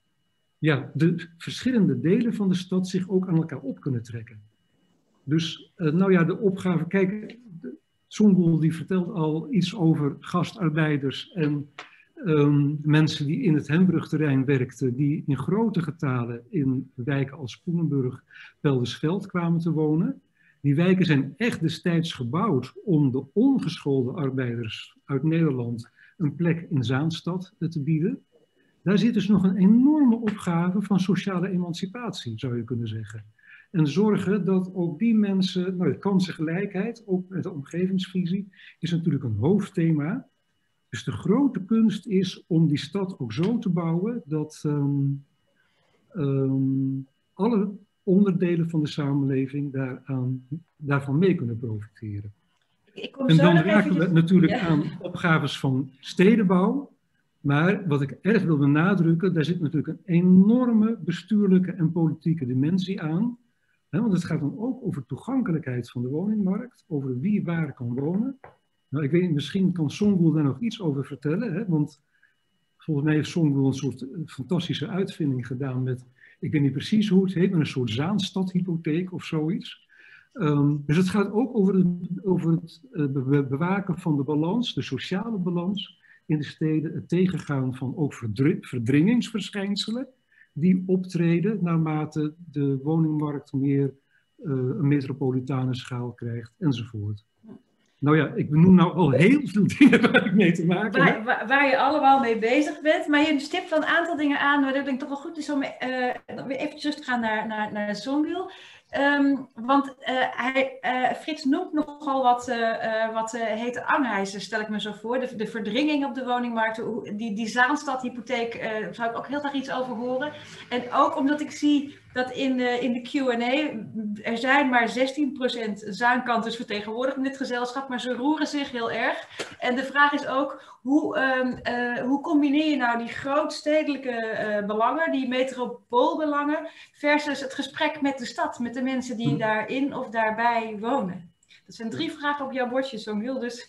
ja, de verschillende delen van de stad zich ook aan elkaar op kunnen trekken. Dus uh, nou ja, de opgave, kijk, Songul die vertelt al iets over gastarbeiders en Um, mensen die in het Hembrugterrein werkten, die in grote getalen in wijken als Poelenburg, Peldersveld kwamen te wonen. Die wijken zijn echt destijds gebouwd om de ongeschoolde arbeiders uit Nederland een plek in Zaanstad te bieden. Daar zit dus nog een enorme opgave van sociale emancipatie, zou je kunnen zeggen. En zorgen dat ook die mensen, nou, de kansengelijkheid, ook met de omgevingsvisie, is natuurlijk een hoofdthema. Dus de grote kunst is om die stad ook zo te bouwen dat um, um, alle onderdelen van de samenleving daaraan, daarvan mee kunnen profiteren. Ik kom en zo dan nog raken eventjes... we natuurlijk ja. aan opgaves van stedenbouw. Maar wat ik erg wil benadrukken, daar zit natuurlijk een enorme bestuurlijke en politieke dimensie aan. Hè, want het gaat dan ook over toegankelijkheid van de woningmarkt, over wie waar kan wonen. Nou, ik weet niet, misschien kan Songul daar nog iets over vertellen, hè? Want volgens mij heeft Songul een soort fantastische uitvinding gedaan met, ik weet niet precies hoe het heet, maar een soort Zaanstadhypotheek of zoiets. Um, dus het gaat ook over het, over het uh, be bewaken van de balans, de sociale balans in de steden, het tegengaan van ook verdringingsverschijnselen die optreden naarmate de woningmarkt meer uh, een metropolitane schaal krijgt enzovoort. Nou ja, ik benoem nou al heel veel dingen waar ik mee te maken heb. Waar, waar, waar je allemaal mee bezig bent. Maar je stipt wel een aantal dingen aan waar ik denk toch wel goed is om uh, weer even terug te gaan naar, naar, naar Songül. Um, want uh, hij, uh, Frits noemt nogal wat, uh, uh, wat uh, hete angijzer, stel ik me zo voor. De, de verdringing op de woningmarkt, die, die Zaanstad-hypotheek, uh, zou ik ook heel graag iets over horen. En ook omdat ik zie dat in de, in de Q en A, er zijn maar zestien procent Zaankanters vertegenwoordigd in dit gezelschap, maar ze roeren zich heel erg. En de vraag is ook, hoe, um, uh, hoe combineer je nou die grootstedelijke uh, belangen, die metropoolbelangen, versus het gesprek met de stad, met de mensen die daarin of daarbij wonen? Dat zijn drie vragen op jouw bordje, Songül. Dus.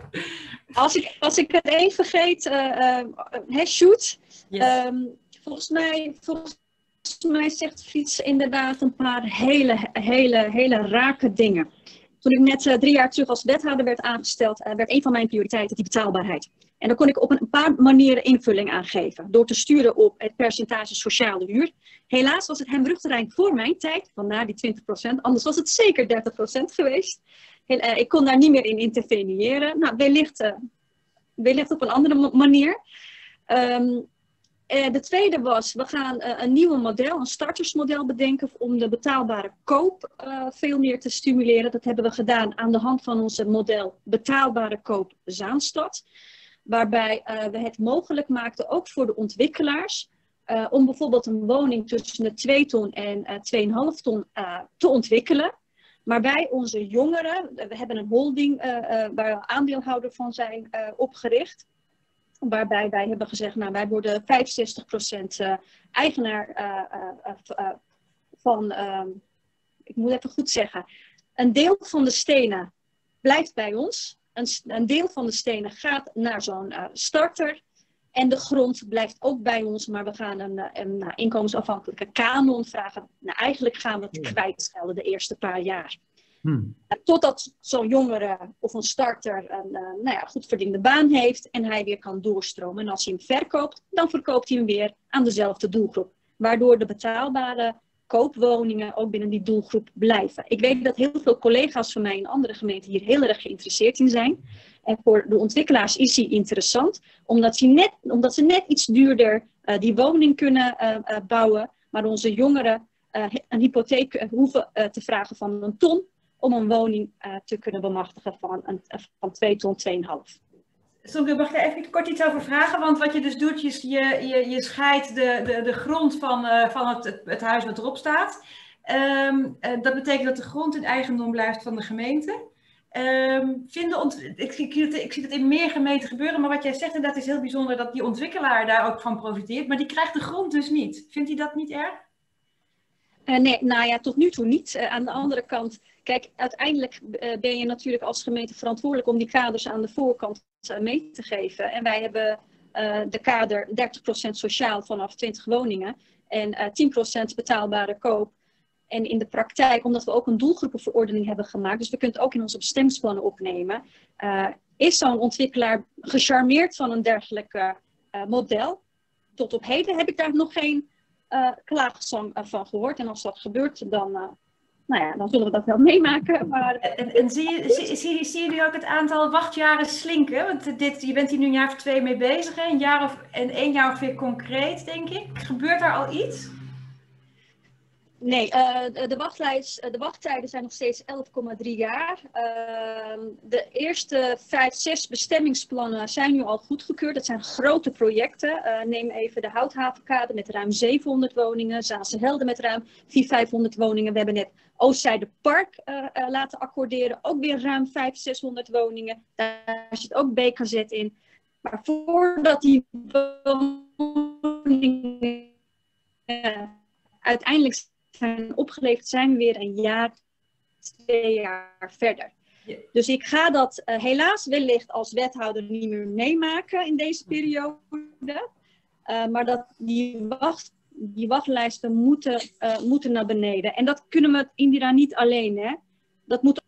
Als ik, als ik het even vergeet, uh, uh, shoot. Yes. Um, volgens mij, volgens mij zegt Frits inderdaad een paar hele, hele, hele rake dingen. Toen ik net uh, drie jaar terug als wethouder werd aangesteld, uh, werd een van mijn prioriteiten die betaalbaarheid. En daar kon ik op een paar manieren invulling aan geven. Door te sturen op het percentage sociale huur. Helaas was het Hembrugterrein voor mijn tijd, vandaar die twintig procent. Anders was het zeker dertig procent geweest. Heel, uh, ik kon daar niet meer in interveneren. Nou, wellicht, uh, wellicht op een andere manier. Um, uh, de tweede was, we gaan uh, een nieuw model, een startersmodel bedenken om de betaalbare koop uh, veel meer te stimuleren. Dat hebben we gedaan aan de hand van onze model Betaalbare Koop Zaanstad. Waarbij uh, we het mogelijk maakten, ook voor de ontwikkelaars, uh, om bijvoorbeeld een woning tussen de twee ton en uh, twee komma vijf ton uh, te ontwikkelen. Maar wij, onze jongeren, we hebben een holding uh, uh, waar we aandeelhouder van zijn uh, opgericht. Waarbij wij hebben gezegd, nou wij worden vijfenzestig procent uh, eigenaar uh, uh, uh, van, uh, ik moet even goed zeggen, een deel van de stenen blijft bij ons. Een, een deel van de stenen gaat naar zo'n uh, starter. En de grond blijft ook bij ons, maar we gaan een, een, een inkomensafhankelijke kanon vragen. Nou, eigenlijk gaan we het kwijtschelden de eerste paar jaar. Hmm. Uh, totdat zo'n jongere of een starter een uh, nou ja, goed verdiende baan heeft en hij weer kan doorstromen. En als hij hem verkoopt, dan verkoopt hij hem weer aan dezelfde doelgroep. Waardoor de betaalbare koopwoningen ook binnen die doelgroep blijven. Ik weet dat heel veel collega's van mij in andere gemeenten hier heel erg geïnteresseerd in zijn. En voor de ontwikkelaars is die interessant, omdat ze net, omdat ze net iets duurder uh, die woning kunnen uh, uh, bouwen. Maar onze jongeren uh, een hypotheek uh, hoeven uh, te vragen van een ton om een woning uh, te kunnen bemachtigen van, een, uh, van twee ton, twee komma vijf. Songül, mag ik daar even kort iets over vragen? Want wat je dus doet, je, je, je scheidt de, de, de grond van, uh, van het, het, het huis wat erop staat. Um, uh, dat betekent dat de grond in eigendom blijft van de gemeente. Um, vinden ont ik, ik, ik zie dat in meer gemeenten gebeuren, maar wat jij zegt inderdaad is heel bijzonder dat die ontwikkelaar daar ook van profiteert. Maar die krijgt de grond dus niet. Vindt hij dat niet erg? Uh, nee, nou ja, tot nu toe niet. Uh, aan de andere kant, kijk, uiteindelijk uh, ben je natuurlijk als gemeente verantwoordelijk om die kaders aan de voorkant uh, mee te geven. En wij hebben uh, de kader dertig procent sociaal vanaf twintig woningen en uh, tien procent betaalbare koop. En in de praktijk, omdat we ook een doelgroepenverordening hebben gemaakt, dus we kunnen het ook in onze bestemmingsplannen opnemen, uh, is zo'n ontwikkelaar gecharmeerd van een dergelijk uh, model. Tot op heden heb ik daar nog geen uh, klaagzang uh, van gehoord. En als dat gebeurt, dan, uh, nou ja, dan zullen we dat wel meemaken. Maar, en en zie, je, zie, zie, zie je nu ook het aantal wachtjaren slinken? Want dit, je bent hier nu een jaar of twee mee bezig, hè? Een jaar of, en één jaar of weer concreet, denk ik. Gebeurt daar al iets? Nee, uh, de, wachtlijst, de wachttijden zijn nog steeds elf komma drie jaar. Uh, de eerste vijf, zes bestemmingsplannen zijn nu al goedgekeurd. Dat zijn grote projecten. Uh, neem even de Houthavenkade met ruim zevenhonderd woningen. Zaanse Helden met ruim vierhonderd, vijfhonderd woningen. We hebben net Oostzijde Park uh, uh, laten accorderen. Ook weer ruim vijfhonderd, zeshonderd woningen. Daar zit ook B K Z in. Maar voordat die woningen uh, uiteindelijk zijn opgeleverd, zijn we weer een jaar, twee jaar verder. Yeah. Dus ik ga dat uh, helaas wellicht als wethouder niet meer meemaken in deze periode. Uh, maar dat die, wacht, die wachtlijsten moeten, uh, moeten naar beneden. En dat kunnen we, Indira, niet alleen. Hè? Dat moet...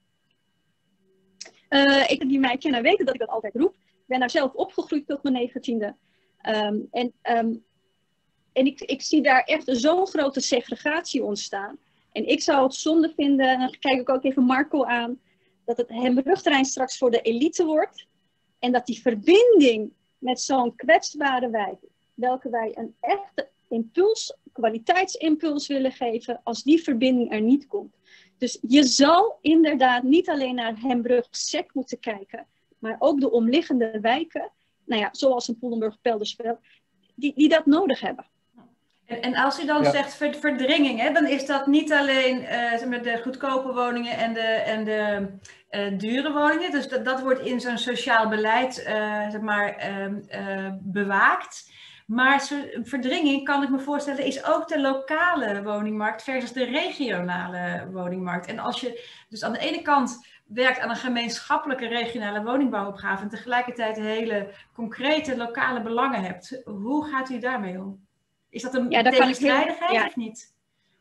Uh, ik die mij kennen weten dat ik dat altijd roep. Ik ben daar zelf opgegroeid tot mijn negentiende. Um, en... Um, En ik, ik zie daar echt zo'n grote segregatie ontstaan. En ik zou het zonde vinden, en dan kijk ik ook even Marco aan, dat het Hembrugterrein straks voor de elite wordt. En dat die verbinding met zo'n kwetsbare wijk, welke wij een echte impuls, kwaliteitsimpuls willen geven, als die verbinding er niet komt. Dus je zal inderdaad niet alleen naar Hembrugge-Sec moeten kijken, maar ook de omliggende wijken, nou ja, zoals een Poelenburg-Peldersveld, die, die dat nodig hebben. En, en als u dan ja. zegt verdringing, hè, dan is dat niet alleen uh, de goedkope woningen en de, en de uh, dure woningen. Dus dat, dat wordt in zo'n sociaal beleid uh, zeg maar, uh, uh, bewaakt. Maar zo, verdringing, kan ik me voorstellen, is ook de lokale woningmarkt versus de regionale woningmarkt. En als je dus aan de ene kant werkt aan een gemeenschappelijke regionale woningbouwopgave en tegelijkertijd hele concrete lokale belangen hebt, hoe gaat u daarmee om? Is dat een ja, tegenstrijdigheid heel, ja. of niet?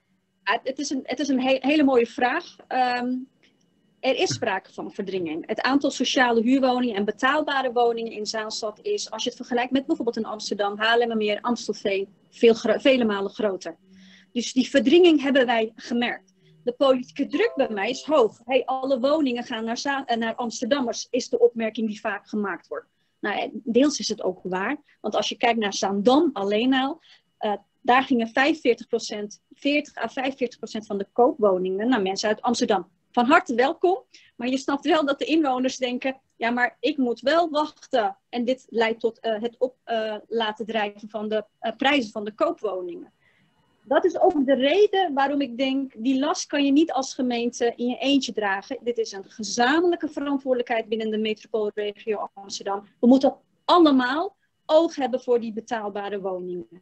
Ja, het is een, het is een he hele mooie vraag. Um, er is sprake van verdringing. Het aantal sociale huurwoningen en betaalbare woningen in Zaanstad is, als je het vergelijkt met bijvoorbeeld in Amsterdam, Haarlemmermeer, Amstelveen, veel vele malen groter. Dus die verdringing hebben wij gemerkt. De politieke druk bij mij is hoog. Hey, alle woningen gaan naar, naar Amsterdammers, is de opmerking die vaak gemaakt wordt. Nou, deels is het ook waar. Want als je kijkt naar Zaandam alleen al, uh, daar gingen vijfenveertig procent, veertig à vijfenveertig procent van de koopwoningen naar mensen uit Amsterdam. Van harte welkom, maar je snapt wel dat de inwoners denken, ja, maar ik moet wel wachten. En dit leidt tot uh, het op uh, laten drijven van de uh, prijzen van de koopwoningen. Dat is ook de reden waarom ik denk, die last kan je niet als gemeente in je eentje dragen. Dit is een gezamenlijke verantwoordelijkheid binnen de metropoolregio Amsterdam. We moeten allemaal oog hebben voor die betaalbare woningen.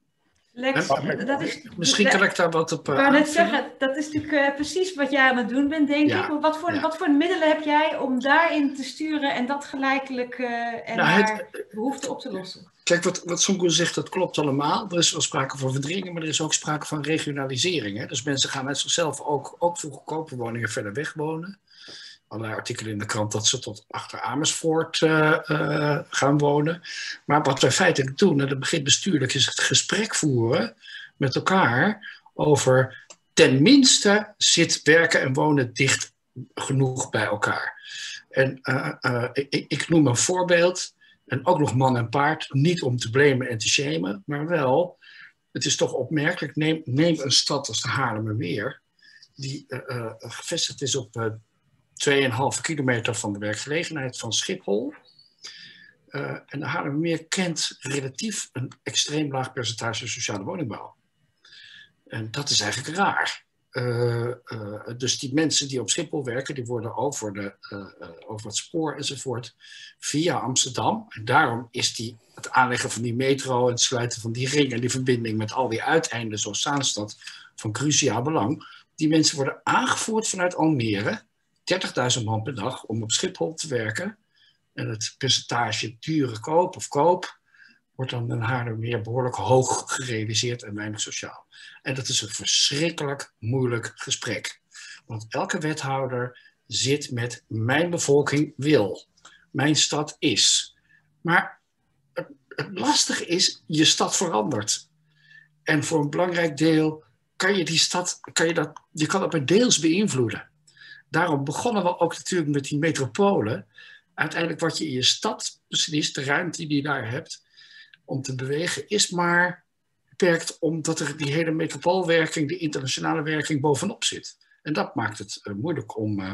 Lex, dat is, Misschien kan ik daar wat op uh, Ik wou net zeggen, dat is natuurlijk uh, precies wat jij aan het doen bent, denk ja, ik. Wat voor, ja. wat voor middelen heb jij om daarin te sturen en dat gelijkelijk uh, en nou, naar het, behoeften op te lossen? Kijk, wat, wat Songun zegt, dat klopt allemaal. Er is wel sprake van verdringing, maar er is ook sprake van regionalisering. Hè? Dus mensen gaan uit zichzelf ook, ook voor goedkope woningen verder weg wonen. Allerlei artikelen in de krant dat ze tot achter Amersfoort uh, uh, gaan wonen. Maar wat wij feitelijk doen, en dat begint bestuurlijk, is het gesprek voeren met elkaar over tenminste zit werken en wonen dicht genoeg bij elkaar. En uh, uh, ik, ik noem een voorbeeld, en ook nog man en paard, niet om te blamen en te shamen, maar wel, het is toch opmerkelijk, neem, neem een stad als de Haarlemmermeer, die uh, uh, gevestigd is op uh, twee komma vijf kilometer van de werkgelegenheid van Schiphol. Uh, en de Haarlemmermeer kent relatief een extreem laag percentage sociale woningbouw. En dat is eigenlijk raar. Uh, uh, dus die mensen die op Schiphol werken, die worden over, de, uh, uh, over het spoor enzovoort via Amsterdam. En daarom is die, het aanleggen van die metro en het sluiten van die ring en die verbinding met al die uiteinden zoals Zaanstad van cruciaal belang. Die mensen worden aangevoerd vanuit Almere, dertigduizend man per dag, om op Schiphol te werken. En het percentage dure koop of koop wordt dan in Haarlemmermeer behoorlijk hoog gerealiseerd en weinig sociaal. En dat is een verschrikkelijk moeilijk gesprek. Want elke wethouder zit met mijn bevolking wil. Mijn stad is. Maar het, het lastige is, je stad verandert. En voor een belangrijk deel kan je die stad, kan je dat, je kan dat maar deels beïnvloeden. Daarom begonnen we ook natuurlijk met die metropolen. Uiteindelijk wat je in je stad beslist, de ruimte die je daar hebt om te bewegen, is maar beperkt omdat er die hele metropoolwerking, de internationale werking bovenop zit. En dat maakt het uh, moeilijk om, uh,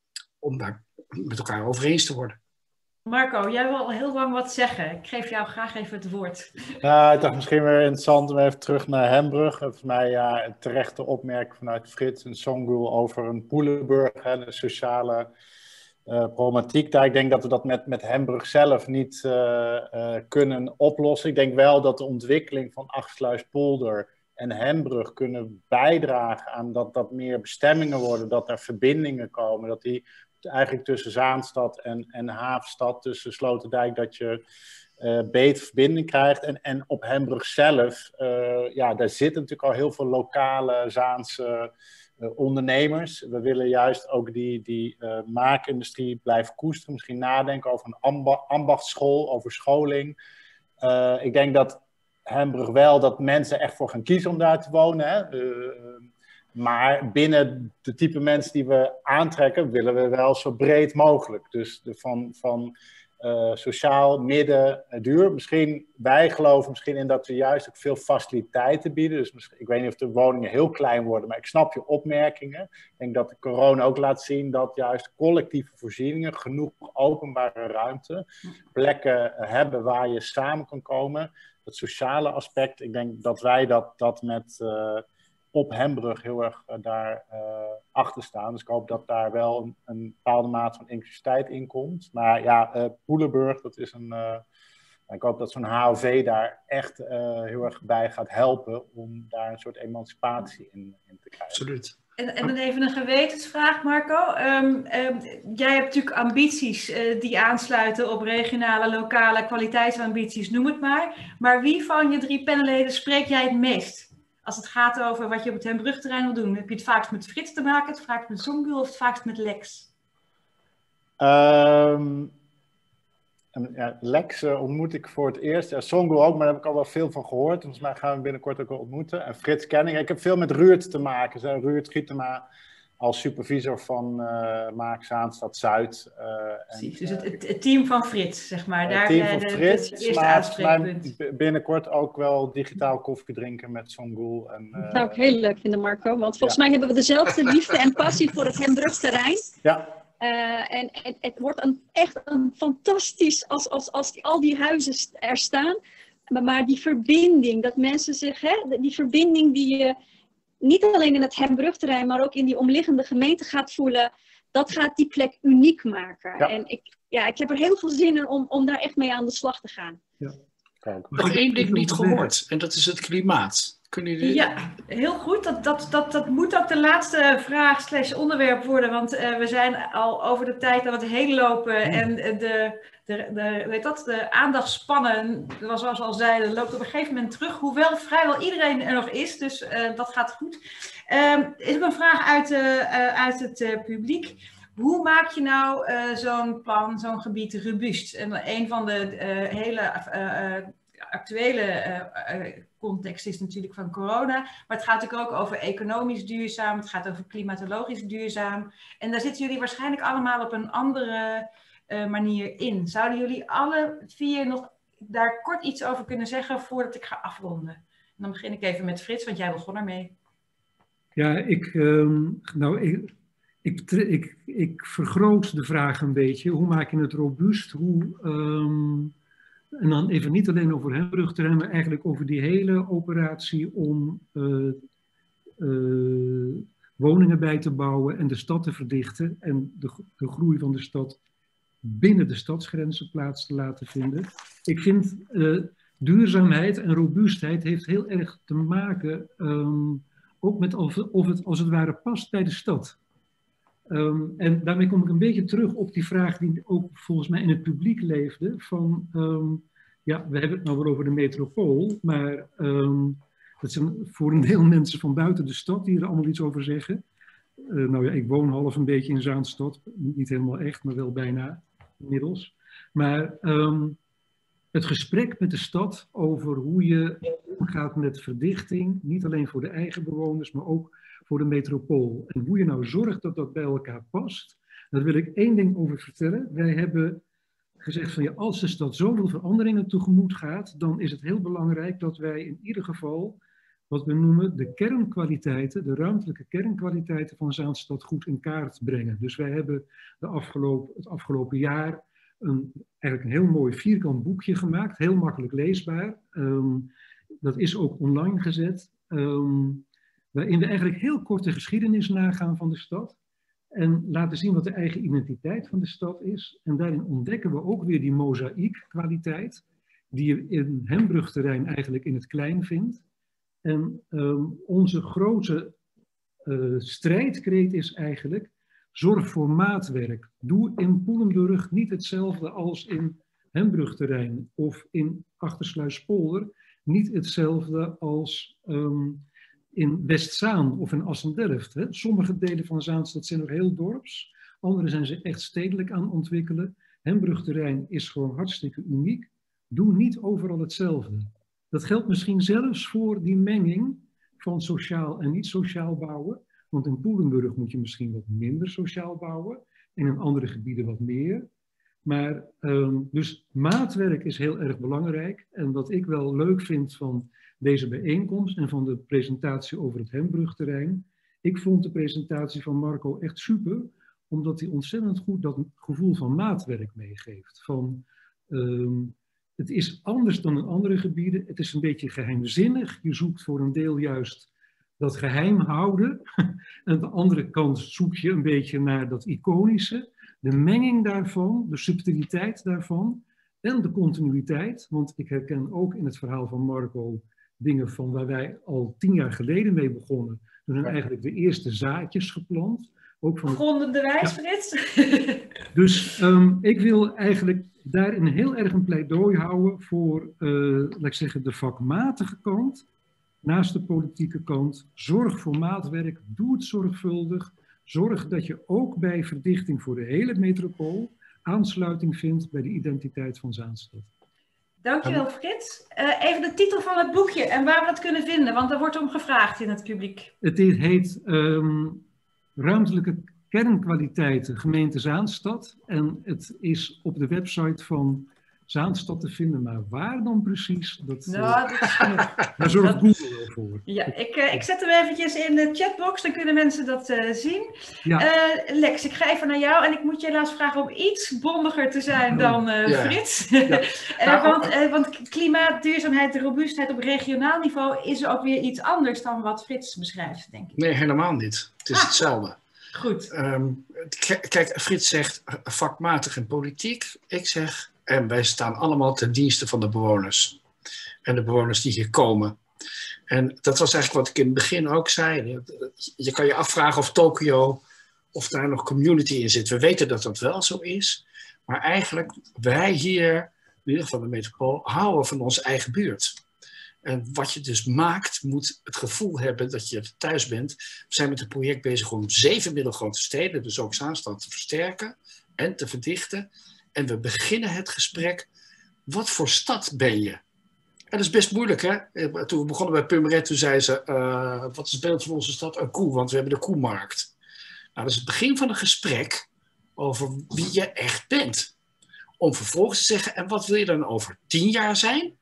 om daar met elkaar over eens te worden. Marco, jij wil al heel lang wat zeggen. Ik geef jou graag even het woord. Nou, ik dacht misschien weer interessant om even terug naar Hembrugge. Volgens mij ja, een terechte opmerking vanuit Frits en Songun over een Poelenburg, hè, de sociale uh, problematiek daar. Ik denk dat we dat met, met Hembrugge zelf niet uh, uh, kunnen oplossen. Ik denk wel dat de ontwikkeling van Achtersluispolder en Hembrugge kunnen bijdragen aan dat dat meer bestemmingen worden, dat er verbindingen komen, dat die eigenlijk tussen Zaanstad en, en Havenstad, tussen Sloterdijk, dat je uh, beter verbinding krijgt. En, en op Hembrugge zelf, uh, ja, daar zitten natuurlijk al heel veel lokale Zaanse uh, ondernemers. We willen juist ook die, die uh, maakindustrie blijven koesteren. Misschien nadenken over een amba ambachtschool, over scholing. Uh, ik denk dat Hembrugge wel, dat mensen echt voor gaan kiezen om daar te wonen. Hè? Uh, maar binnen de type mensen die we aantrekken, willen we wel zo breed mogelijk. Dus de van, van uh, sociaal, midden, uh, duur. Misschien, wij geloven misschien in dat we juist ook veel faciliteiten bieden. Dus misschien, ik weet niet of de woningen heel klein worden, maar ik snap je opmerkingen. Ik denk dat de corona ook laat zien dat juist collectieve voorzieningen, genoeg openbare ruimte, plekken hebben waar je samen kan komen. Het sociale aspect, ik denk dat wij dat, dat met uh, op Hembrug heel erg uh, daar uh, achter staan. Dus ik hoop dat daar wel een, een bepaalde mate van inclusiviteit in komt. Maar ja, uh, Poelenburg, dat is een... Uh, ik hoop dat zo'n H O V daar echt uh, heel erg bij gaat helpen om daar een soort emancipatie in, in te krijgen. Absoluut. En, en dan even een gewetensvraag, Marco. Um, um, jij hebt natuurlijk ambities uh, die aansluiten op regionale, lokale kwaliteitsambities, noem het maar. Maar wie van je drie panelleden spreek jij het meest? Als het gaat over wat je op het Hembrugterrein wil doen. Heb je het vaakst met Frits te maken, het vaakst met Songül of het vaakst met Lex? Um, ja, Lex uh, ontmoet ik voor het eerst. Ja, Songül ook, maar daar heb ik al wel veel van gehoord. Volgens mij gaan we binnenkort ook wel ontmoeten. En Frits ken ik. Ik heb veel met Ruurt te maken. Dus, uh, Ruurt Gietema als supervisor van uh, Maak Zaanstad Zuid. Uh, Precies, en, dus het, het, het team van Frits, zeg maar. Het Daar, team van de, Frits, het eerste maar aanspreekpunt. Binnenkort ook wel digitaal koffie drinken met Songül. En, uh, dat zou ik heel leuk vinden, Marco. Want volgens ja. mij hebben we dezelfde liefde en passie voor het Hembrugterrein. Ja. Uh, en het, het wordt een, echt een fantastisch als, als, als die, al die huizen er staan. Maar, maar die verbinding, dat mensen zich, hè, die verbinding die je niet alleen in het Hembrugterrein, maar ook in die omliggende gemeente gaat voelen, dat gaat die plek uniek maken. Ja. En ik, ja, ik heb er heel veel zin in om, om daar echt mee aan de slag te gaan. Ja. Kijk. Nog één ding niet gehoord, en dat is het klimaat. Kunnen jullie... Ja, heel goed. Dat, dat, dat, dat moet ook de laatste vraag slash onderwerp worden, want uh, we zijn al over de tijd aan het heen lopen en de, de, de, weet dat, de aandachtsspannen, zoals we al zeiden, loopt op een gegeven moment terug, hoewel vrijwel iedereen er nog is, dus uh, dat gaat goed. Uh, is ook een vraag uit, uh, uh, uit het uh, publiek. Hoe maak je nou uh, zo'n plan, zo'n gebied robuust? En een van de uh, hele uh, uh, actuele uh, uh, context is natuurlijk van corona, maar het gaat natuurlijk ook over economisch duurzaam, het gaat over klimatologisch duurzaam. En daar zitten jullie waarschijnlijk allemaal op een andere uh, manier in. Zouden jullie alle vier nog daar kort iets over kunnen zeggen voordat ik ga afronden? En dan begin ik even met Frits, want jij begon ermee. Ja, ik, um, nou, ik, ik, ik, ik vergroot de vraag een beetje. Hoe maak je het robuust? Hoe... Um, En dan even niet alleen over Hembrugterrein, maar eigenlijk over die hele operatie om uh, uh, woningen bij te bouwen en de stad te verdichten en de, de groei van de stad binnen de stadsgrenzen plaats te laten vinden. Ik vind uh, duurzaamheid en robuustheid heeft heel erg te maken um, ook met of, of het als het ware past bij de stad. Um, en daarmee kom ik een beetje terug op die vraag die ook volgens mij in het publiek leefde. Van, um, ja, we hebben het nou wel over de metropool, maar um, dat zijn voor een deel mensen van buiten de stad die er allemaal iets over zeggen. Uh, nou ja, ik woon half een beetje in Zaanstad, niet helemaal echt, maar wel bijna inmiddels. Maar um, het gesprek met de stad over hoe je omgaat met verdichting, niet alleen voor de eigen bewoners, maar ook voor de metropool. En hoe je nou zorgt dat dat bij elkaar past, daar wil ik één ding over vertellen. Wij hebben gezegd van ja, als de stad zoveel veranderingen tegemoet gaat, dan is het heel belangrijk dat wij in ieder geval wat we noemen de kernkwaliteiten, de ruimtelijke kernkwaliteiten van Zaanstad goed in kaart brengen. Dus wij hebben de afgelopen, het afgelopen jaar een, eigenlijk een heel mooi vierkant boekje gemaakt, heel makkelijk leesbaar. Um, dat is ook online gezet. Um, waarin we eigenlijk heel kort de geschiedenis nagaan van de stad en laten zien wat de eigen identiteit van de stad is. En daarin ontdekken we ook weer die mozaïekkwaliteit, die je in Hembrugterrein eigenlijk in het klein vindt. En um, onze grote uh, strijdkreet is eigenlijk, zorg voor maatwerk. Doe in Poelenburg niet hetzelfde als in Hembrugterrein of in Achtersluispolder, niet hetzelfde als um, in Westzaan of in Assendelft. Hè. Sommige delen van Zaanstad zijn nog heel dorps, andere zijn ze echt stedelijk aan het ontwikkelen. Hembrugterrein is gewoon hartstikke uniek. Doe niet overal hetzelfde. Dat geldt misschien zelfs voor die menging van sociaal en niet sociaal bouwen. Want in Poelenburg moet je misschien wat minder sociaal bouwen. En in andere gebieden wat meer. Maar um, dus maatwerk is heel erg belangrijk. En wat ik wel leuk vind van deze bijeenkomst en van de presentatie over het Hembrugterrein. Ik vond de presentatie van Marco echt super. Omdat hij ontzettend goed dat gevoel van maatwerk meegeeft. Van, um, het is anders dan in andere gebieden. Het is een beetje geheimzinnig. Je zoekt voor een deel juist dat geheim houden. En aan de andere kant zoek je een beetje naar dat iconische. De menging daarvan, de subtiliteit daarvan en de continuïteit. Want ik herken ook in het verhaal van Marco dingen van waar wij al tien jaar geleden mee begonnen. Toen zijn eigenlijk de eerste zaadjes geplant. Ook van Grondende wijs, Frits. Dus um, ik wil eigenlijk daarin heel erg een pleidooi houden voor, uh, laat ik zeggen, de vakmatige kant. Naast de politieke kant. Zorg voor maatwerk, doe het zorgvuldig. Zorg dat je ook bij verdichting voor de hele metropool aansluiting vindt bij de identiteit van Zaanstad. Dankjewel, Frits. Uh, even de titel van het boekje en waar we dat kunnen vinden, want daar wordt om gevraagd in het publiek. Het heet um, Ruimtelijke Kernkwaliteiten Gemeente Zaanstad. En het is op de website van Zaanstad te vinden, maar waar dan precies? Dat, nou, dat is... daar zorgt Google wel voor. Ja, ik, uh, ik zet hem eventjes in de chatbox, dan kunnen mensen dat uh, zien. Ja. Uh, Lex, ik ga even naar jou en ik moet je helaas vragen om iets bondiger te zijn dan uh, ja. Frits. Ja. uh, want, uh, want klimaat, duurzaamheid, robuustheid op regionaal niveau is ook weer iets anders dan wat Frits beschrijft, denk ik. Nee, helemaal niet. Het is ah. hetzelfde. Goed. Um, kijk, Frits zegt vakmatig en politiek. Ik zeg... En wij staan allemaal ten dienste van de bewoners. En de bewoners die hier komen. En dat was eigenlijk wat ik in het begin ook zei. Je kan je afvragen of Tokio, of daar nog community in zit. We weten dat dat wel zo is. Maar eigenlijk, wij hier, in ieder geval de metropool, houden van onze eigen buurt. En wat je dus maakt, moet het gevoel hebben dat je thuis bent. We zijn met een project bezig om zeven middelgrote steden, dus ook Zaanstad, te versterken en te verdichten. En we beginnen het gesprek, wat voor stad ben je? En dat is best moeilijk, hè? Toen we begonnen bij Purmerend, toen zei ze, uh, wat is het beeld van onze stad? Een koe, want we hebben de koemarkt. Nou, dat is het begin van een gesprek over wie je echt bent. Om vervolgens te zeggen, en wat wil je dan over tien jaar zijn?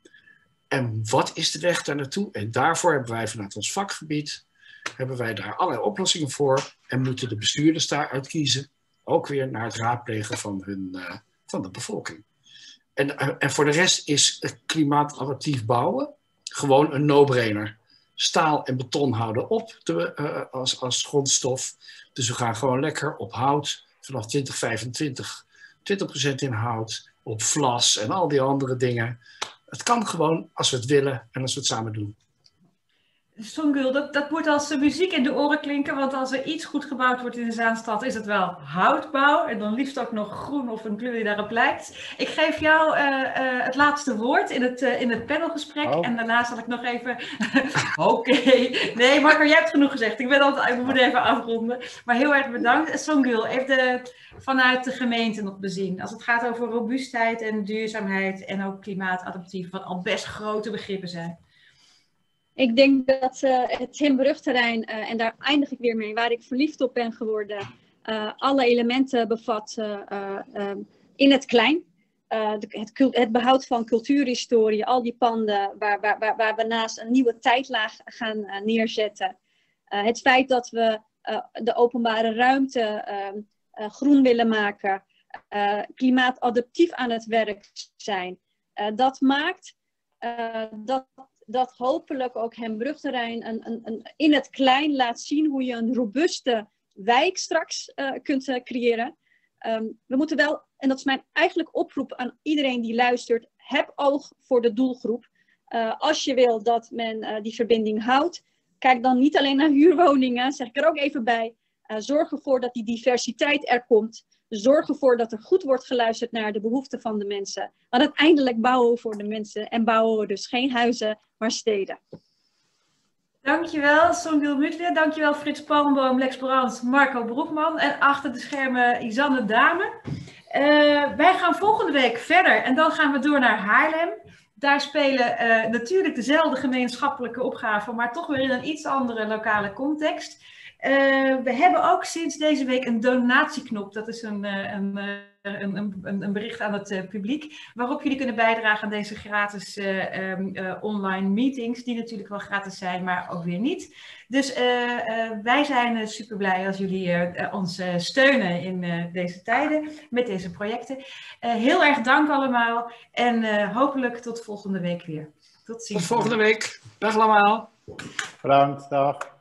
En wat is de weg daar naartoe? En daarvoor hebben wij vanuit ons vakgebied, hebben wij daar allerlei oplossingen voor. En moeten de bestuurders daaruit kiezen. Ook weer naar het raadplegen van, hun, uh, van de bevolking. En, uh, en voor de rest is klimaatadaptief bouwen gewoon een no-brainer. Staal en beton houden op te, uh, als, als grondstof. Dus we gaan gewoon lekker op hout vanaf twintig vijfentwintig. twintig procent in hout, op vlas en al die andere dingen. Het kan gewoon als we het willen en als we het samen doen. Songül, dat, dat moet als muziek in de oren klinken, want als er iets goed gebouwd wordt in de Zaanstad, is het wel houtbouw en dan liefst ook nog groen of een kleur die daarop lijkt. Ik geef jou uh, uh, het laatste woord in het, uh, in het panelgesprek oh. en daarna zal ik nog even... Oké, okay. Nee Marco, jij hebt genoeg gezegd. Ik ben altijd, ik moet even afronden. Maar heel erg bedankt. Songül, even de, vanuit de gemeente nog bezien. Als het gaat over robuustheid en duurzaamheid en ook klimaatadaptief, wat al best grote begrippen zijn. Ik denk dat uh, het Hembrugterrein, uh, en daar eindig ik weer mee, waar ik verliefd op ben geworden, uh, alle elementen bevat uh, uh, in het klein. Uh, de, het, het behoud van cultuurhistorie, al die panden waar, waar, waar, waar we naast een nieuwe tijdlaag gaan uh, neerzetten. Uh, het feit dat we uh, de openbare ruimte uh, uh, groen willen maken, uh, klimaatadaptief aan het werk zijn. Uh, dat maakt uh, dat... dat hopelijk ook Hembrugterrein een, een, een, in het klein laat zien hoe je een robuuste wijk straks uh, kunt uh, creëren. Um, we moeten wel, en dat is mijn eigenlijk oproep aan iedereen die luistert, heb oog voor de doelgroep. Uh, als je wil dat men uh, die verbinding houdt, kijk dan niet alleen naar huurwoningen, zeg ik er ook even bij. Uh, zorg ervoor dat die diversiteit er komt. Zorg ervoor dat er goed wordt geluisterd naar de behoeften van de mensen. Want uiteindelijk bouwen we voor de mensen en bouwen we dus geen huizen, maar steden. Dankjewel Songül Mutlia, dankjewel Frits Palmboom, Lex Brands, Marco Broekman en achter de schermen Isanne Dame. Uh, wij gaan volgende week verder en dan gaan we door naar Haarlem. Daar spelen uh, natuurlijk dezelfde gemeenschappelijke opgaven, maar toch weer in een iets andere lokale context. Uh, we hebben ook sinds deze week een donatieknop. Dat is een, een, een, een, een bericht aan het publiek, waarop jullie kunnen bijdragen aan deze gratis uh, um, uh, online meetings, die natuurlijk wel gratis zijn, maar ook weer niet. Dus uh, uh, wij zijn super blij als jullie uh, ons uh, steunen in uh, deze tijden met deze projecten. Uh, heel erg dank allemaal en uh, hopelijk tot volgende week weer. Tot ziens. Tot volgende week. Dag allemaal. Bedankt, dag.